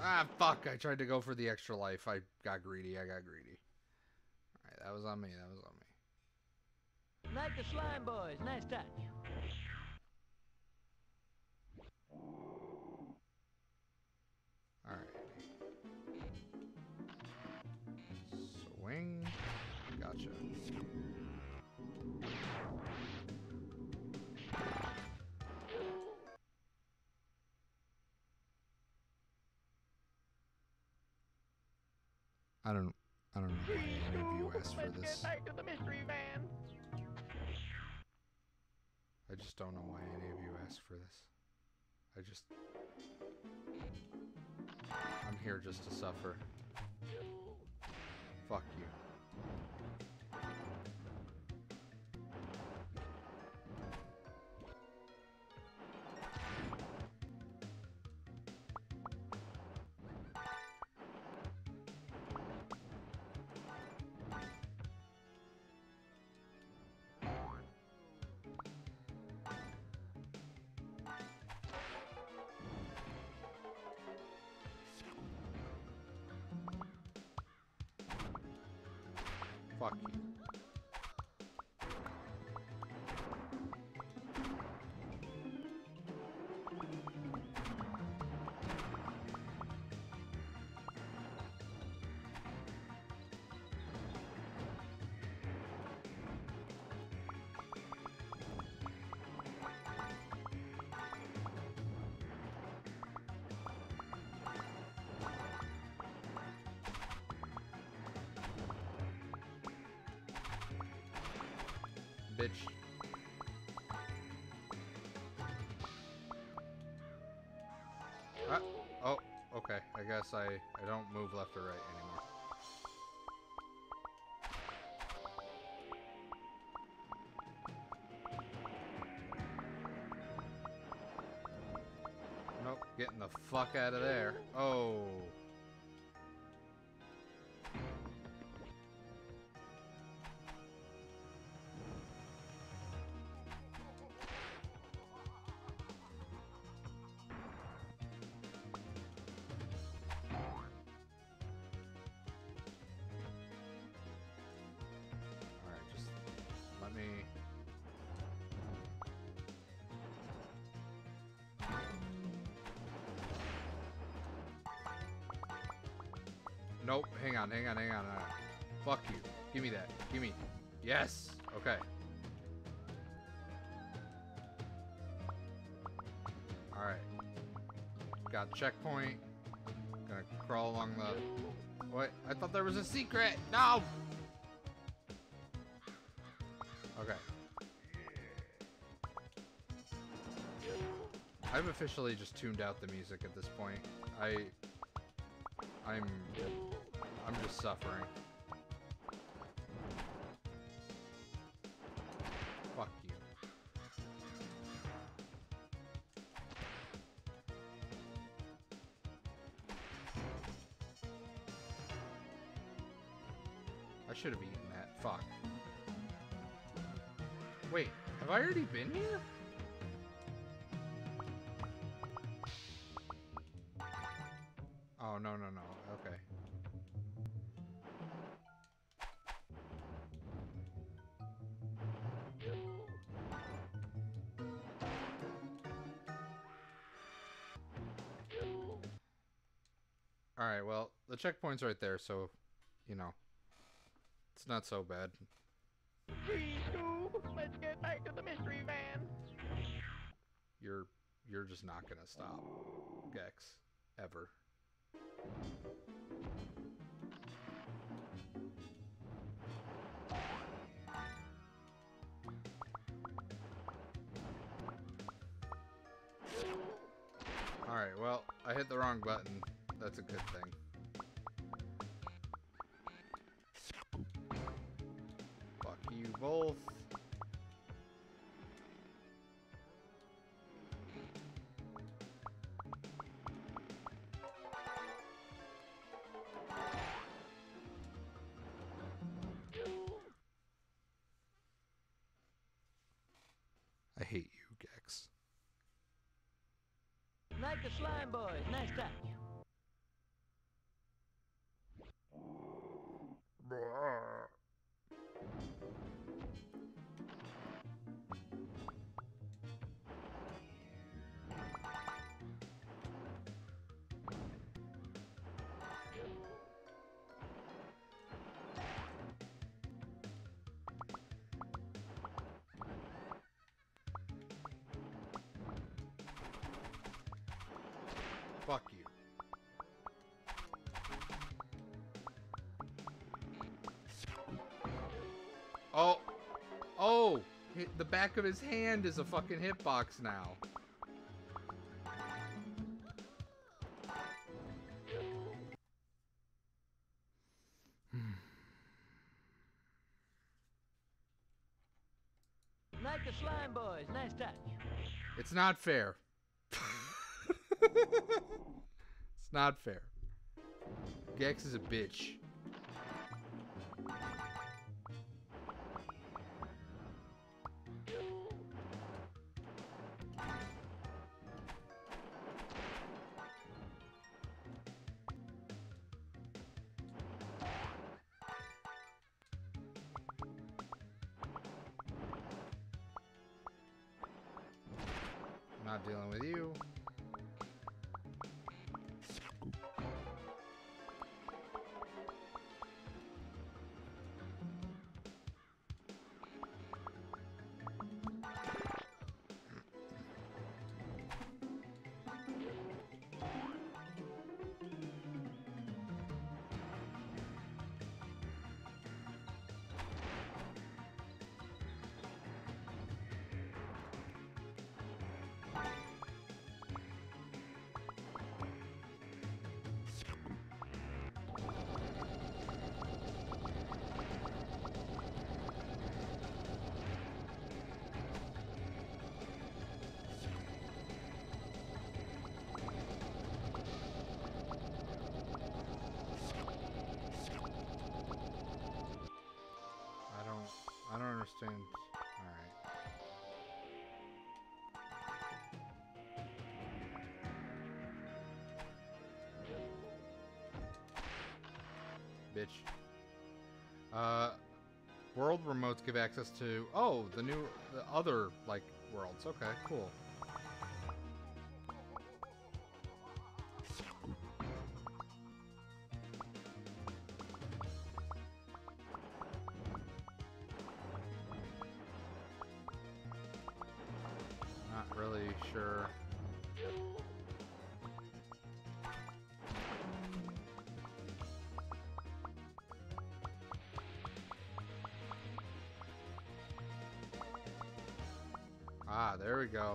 Ah, fuck. I tried to go for the extra life. I got greedy. Alright, that was on me. Like the slime boys. Nice touch. Alright. Swing. Gotcha. I don't know why any of you asked for Let's this. get back to the mystery van. I just don't know why any of you asked for this. I'm here just to suffer. Fuck you. Fuck you. Bitch. Oh, okay. I guess I don't move left or right anymore. Nope, getting the fuck out of there. Oh. Nope, hang on. Fuck you. Give me that. Gimme. Yes! Okay. Alright. Got checkpoint. Gonna crawl along the... What? I thought there was a secret! No! Okay. I've officially just tuned out the music at this point. I'm just suffering. Fuck you. I should have eaten that. Fuck. Wait, have I already been here? Oh, no. Okay. Alright, well, the checkpoint's right there, so, you know, it's not so bad. Please, Scoob, let's get back to the mystery van. You're just not gonna stop, Gex. Ever. Alright, well, I hit the wrong button. That's a good thing. Fuck you both. I hate you, Gex. Like the slime boys. Nice touch. Oh! Oh! The back of his hand is a fucking hitbox now. Like the slime boys. Nice touch. It's not fair. It's not fair. Gex is a bitch. I'm not dealing with you. I don't understand. Alright. Bitch. World remotes give access to... Oh, the other, like, worlds. Okay, cool. Not really sure. Ah, there we go.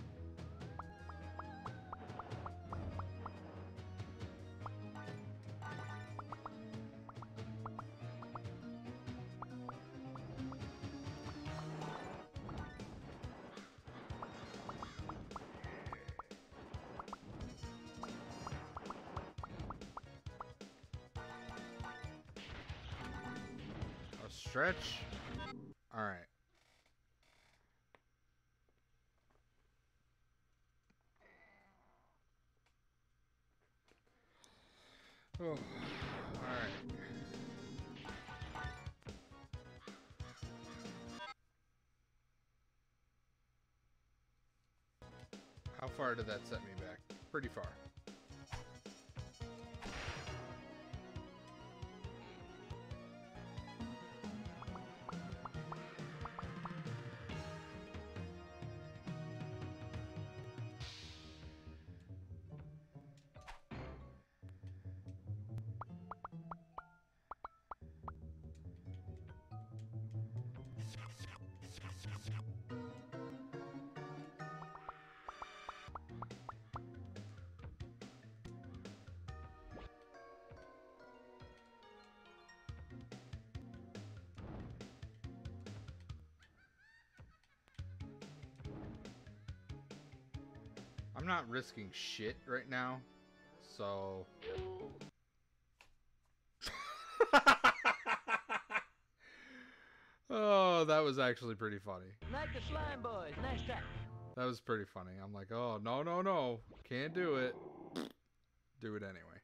A stretch. All right. Oh, all right. How far did that set me back? Pretty far. I'm not risking shit right now, so... Oh, that was actually pretty funny. Like the slime boys. Nice touch. That was pretty funny. I'm like, oh, no, no, no. Can't do it. Do it anyway.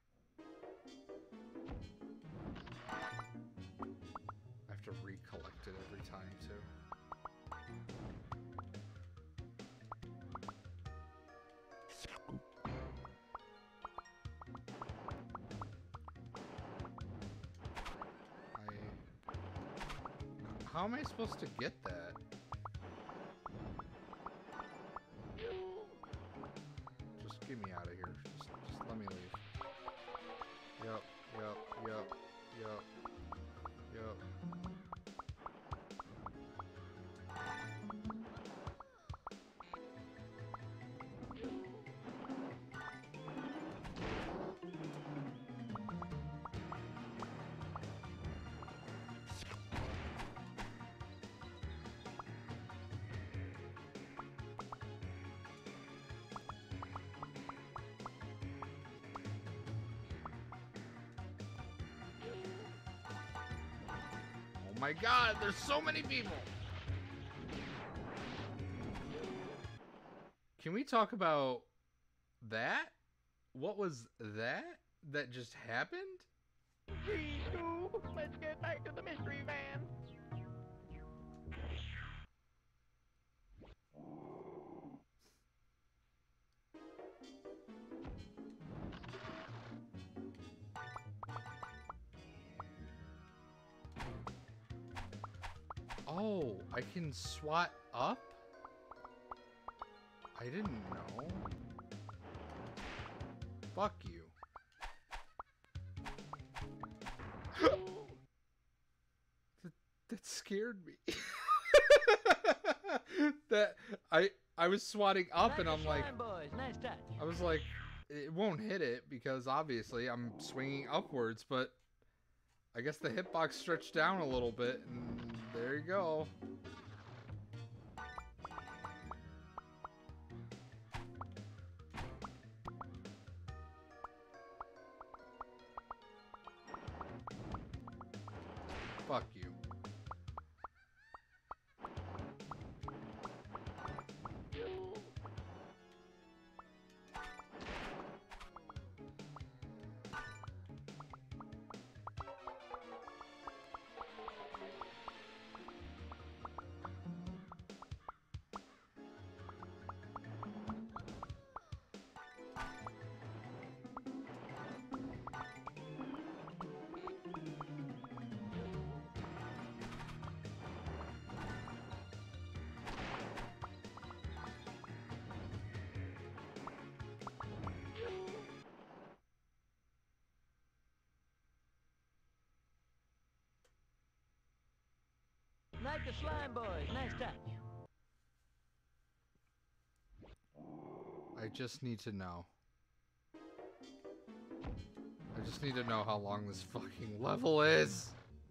I have to recollect it every time, too. How am I supposed to get that? Just get me out of here. Just let me leave. Yup. my god, there's so many people. Can we talk about that? What was that? That just happened? Gee, Scoob, let's get back to the mystery van. Oh, I can SWAT up? I didn't know. Fuck you. That scared me. That I was swatting up and I'm like, boys, nice touch. I was like, it won't hit it because obviously I'm swinging upwards, but I guess the hitbox stretched down a little bit and there you go. Fuck you. Like the slime boys, nice touch. I just need to know. I just need to know how long this fucking level is.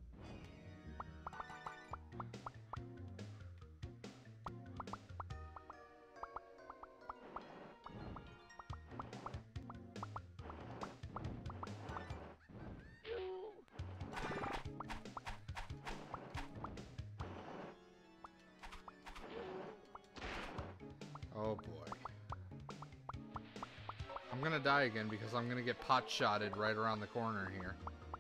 Oh boy. I'm gonna die again because I'm gonna get pot-shotted right around the corner here.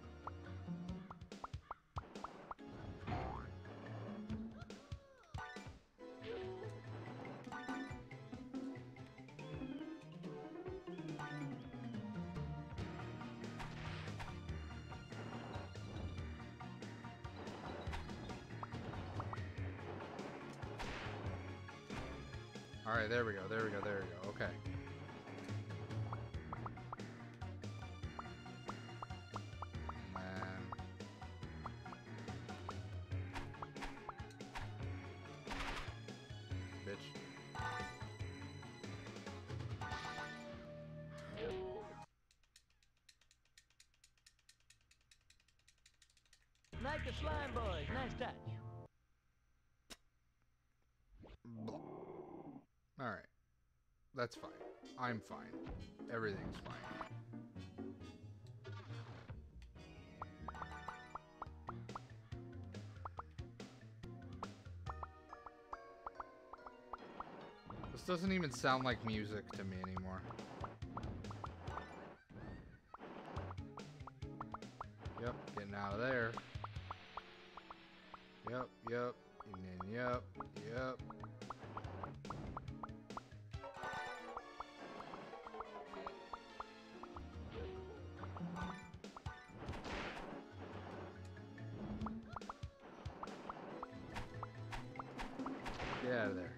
Alright, there we go, there we go, there we go, okay. Man. Bitch. Like the slime boys, nice touch. Alright. That's fine. I'm fine. Everything's fine. This doesn't even sound like music to me anymore. Yep, getting out of there. Yep, yep, and then yep, yep. Get out of there.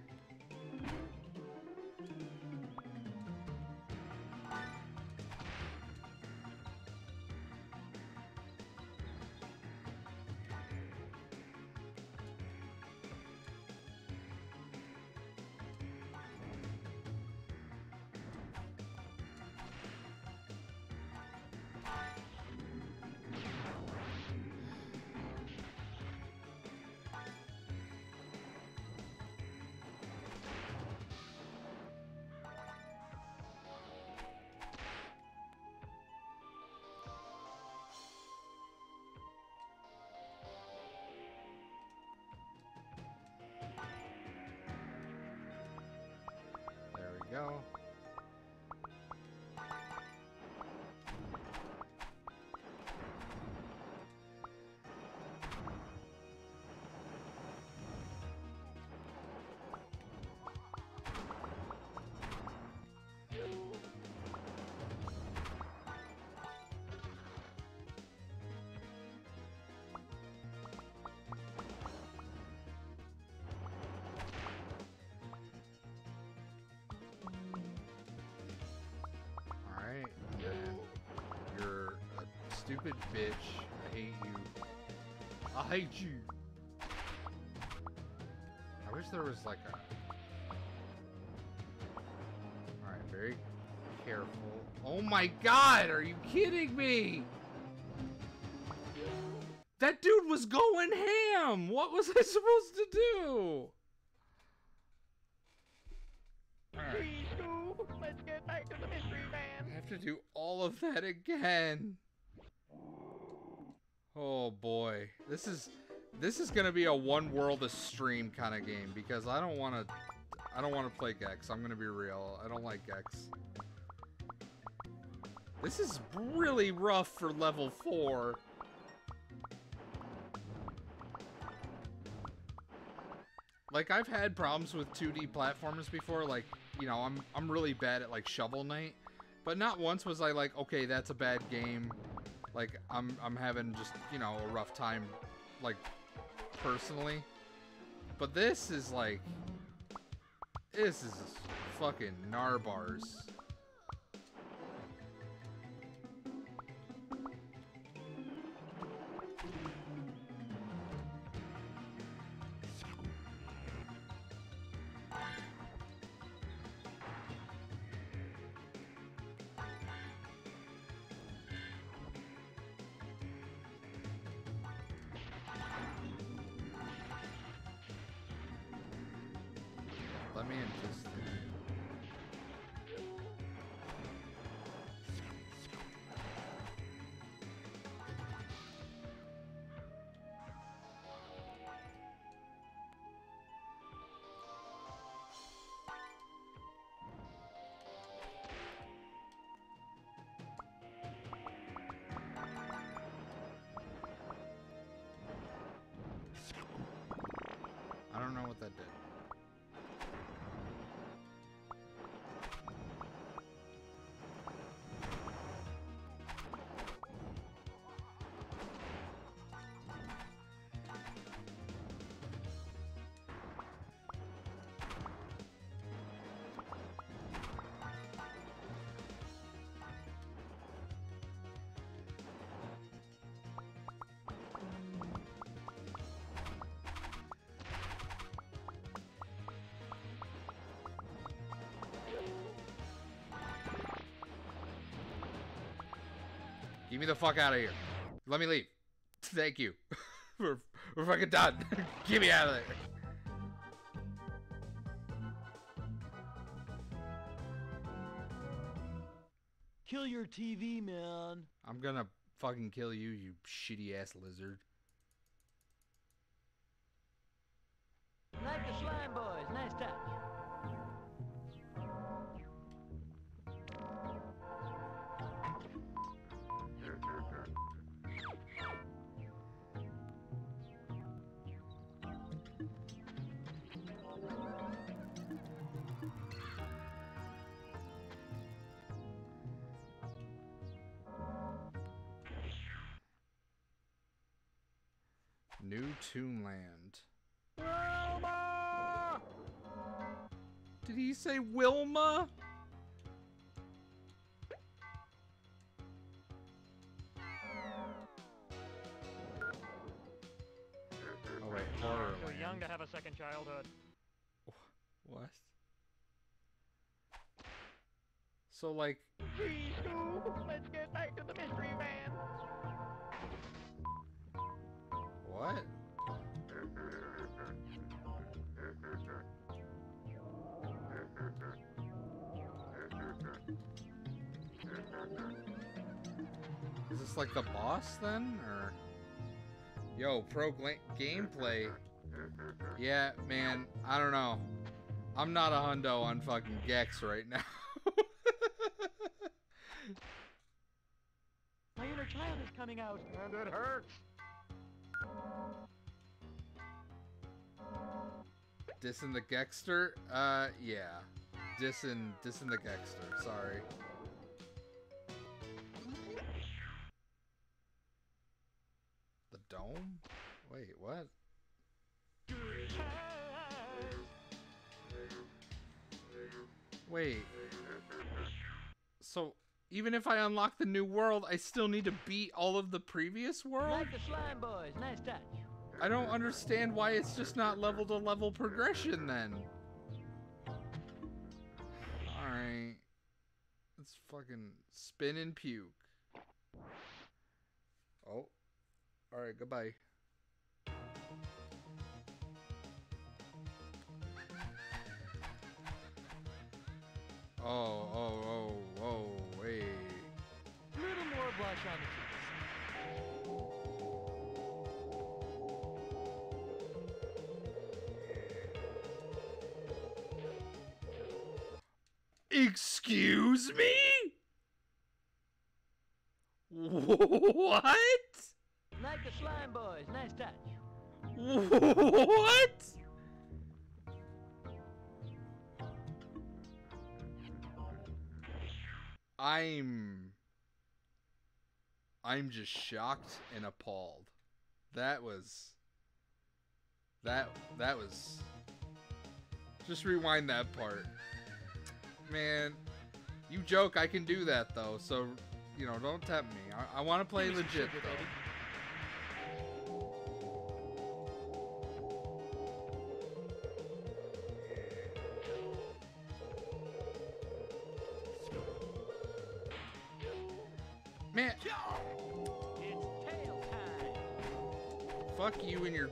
go. Alright, then you're a stupid bitch. I hate you. I hate you. I wish there was like a... Alright, very careful. Oh my god, are you kidding me? That dude was going ham! What was I supposed to do? Alright. 3, 2, let's get back to the mystery van. I have to do all of that again. Oh boy. This is gonna be a one world of stream kind of game because I don't wanna play Gex. I'm gonna be real. I don't like Gex. This is really rough for level 4. Like, I've had problems with 2D platformers before, like, you know, I'm really bad at, like, Shovel Knight, but not once was I like, okay, that's a bad game, like, I'm having just, you know, a rough time, like, personally, but this is, like, this is fucking Narbars. Let me in just... I don't know what that did. Get me the fuck out of here. Let me leave. Thank you. We're fucking done. Get me out of there. Kill your TV, man. I'm gonna fucking kill you, you shitty ass lizard. Like the slime boys. Nice touch. New Toonland. Wilma! Did he say Wilma? Oh wait, Horrorland. Too young to have a second childhood. What? So like... 3, 2, let's get back to the mystery van. What? Is this like the boss then, or? Yo, gameplay. Yeah, man, I don't know. I'm not a hundo on fucking Gex right now. My inner child is coming out, and it hurts. Dissing the Gexter? Yeah. Dissing the Gexter, sorry. The dome? Wait, what? Wait. So, even if I unlock the new world, I still need to beat all of the previous world? Like the slime boys, nice touch. I don't understand why it's just not level to level progression then. Alright. Let's fucking spin and puke. Oh. Alright, goodbye. Oh, wait. A little more blush on the cheeks. Excuse me? What? Like the slime boys, nice touch. What? I'm just shocked and appalled. That was just rewind that part. Man, you joke I can do that though, so you know, don't tempt me. I want to play legit though. Man, It's tail time. fuck you and your...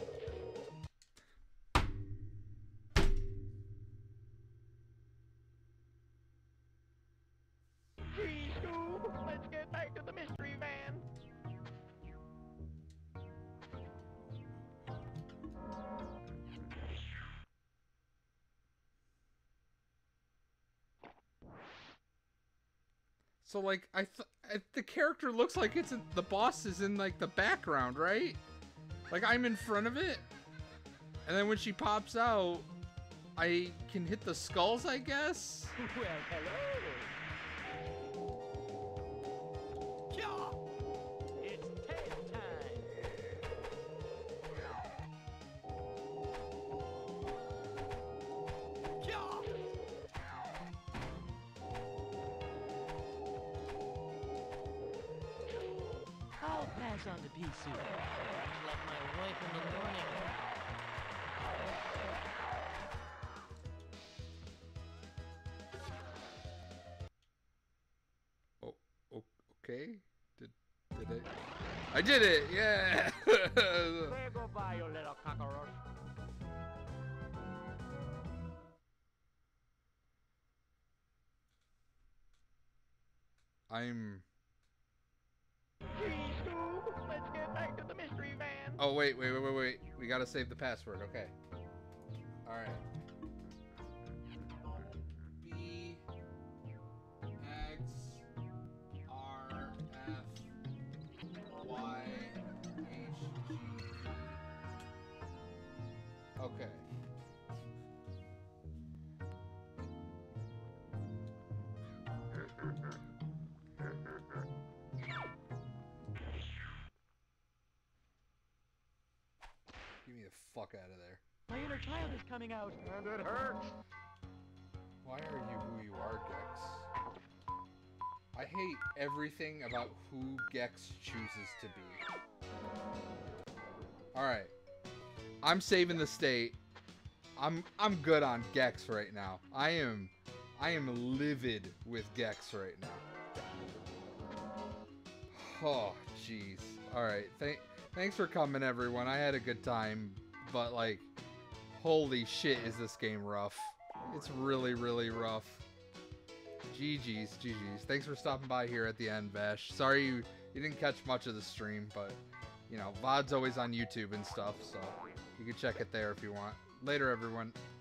Please, Scoob, let's get back to the mystery van. So like, the character looks like it's in, the boss is in like the background, right? Like I'm in front of it, and then when she pops out, I can hit the skulls, I guess. Well, hello. It's tail time. I'll pass on to pea soup. Like my wife in the morning. Oh, okay. Did I did it? Yeah. There go by, you little cockroach. I'm... Please, Scoob, let's get back to the mystery van. Oh, wait. We gotta save the password, okay. Alright. B X R F Y H G. Okay. Get me the fuck out of there. My inner child is coming out, and it hurts. Why are you who you are, Gex? I hate everything about who Gex chooses to be. Alright. I'm saving the state. I'm good on Gex right now. I am livid with Gex right now. Oh, jeez. Alright, thanks for coming, everyone. I had a good time, but like, holy shit, is this game rough. It's really, really rough. GG's. Thanks for stopping by here at the end, Vash. Sorry you didn't catch much of the stream, but, you know, VOD's always on YouTube and stuff, so you can check it there if you want. Later, everyone.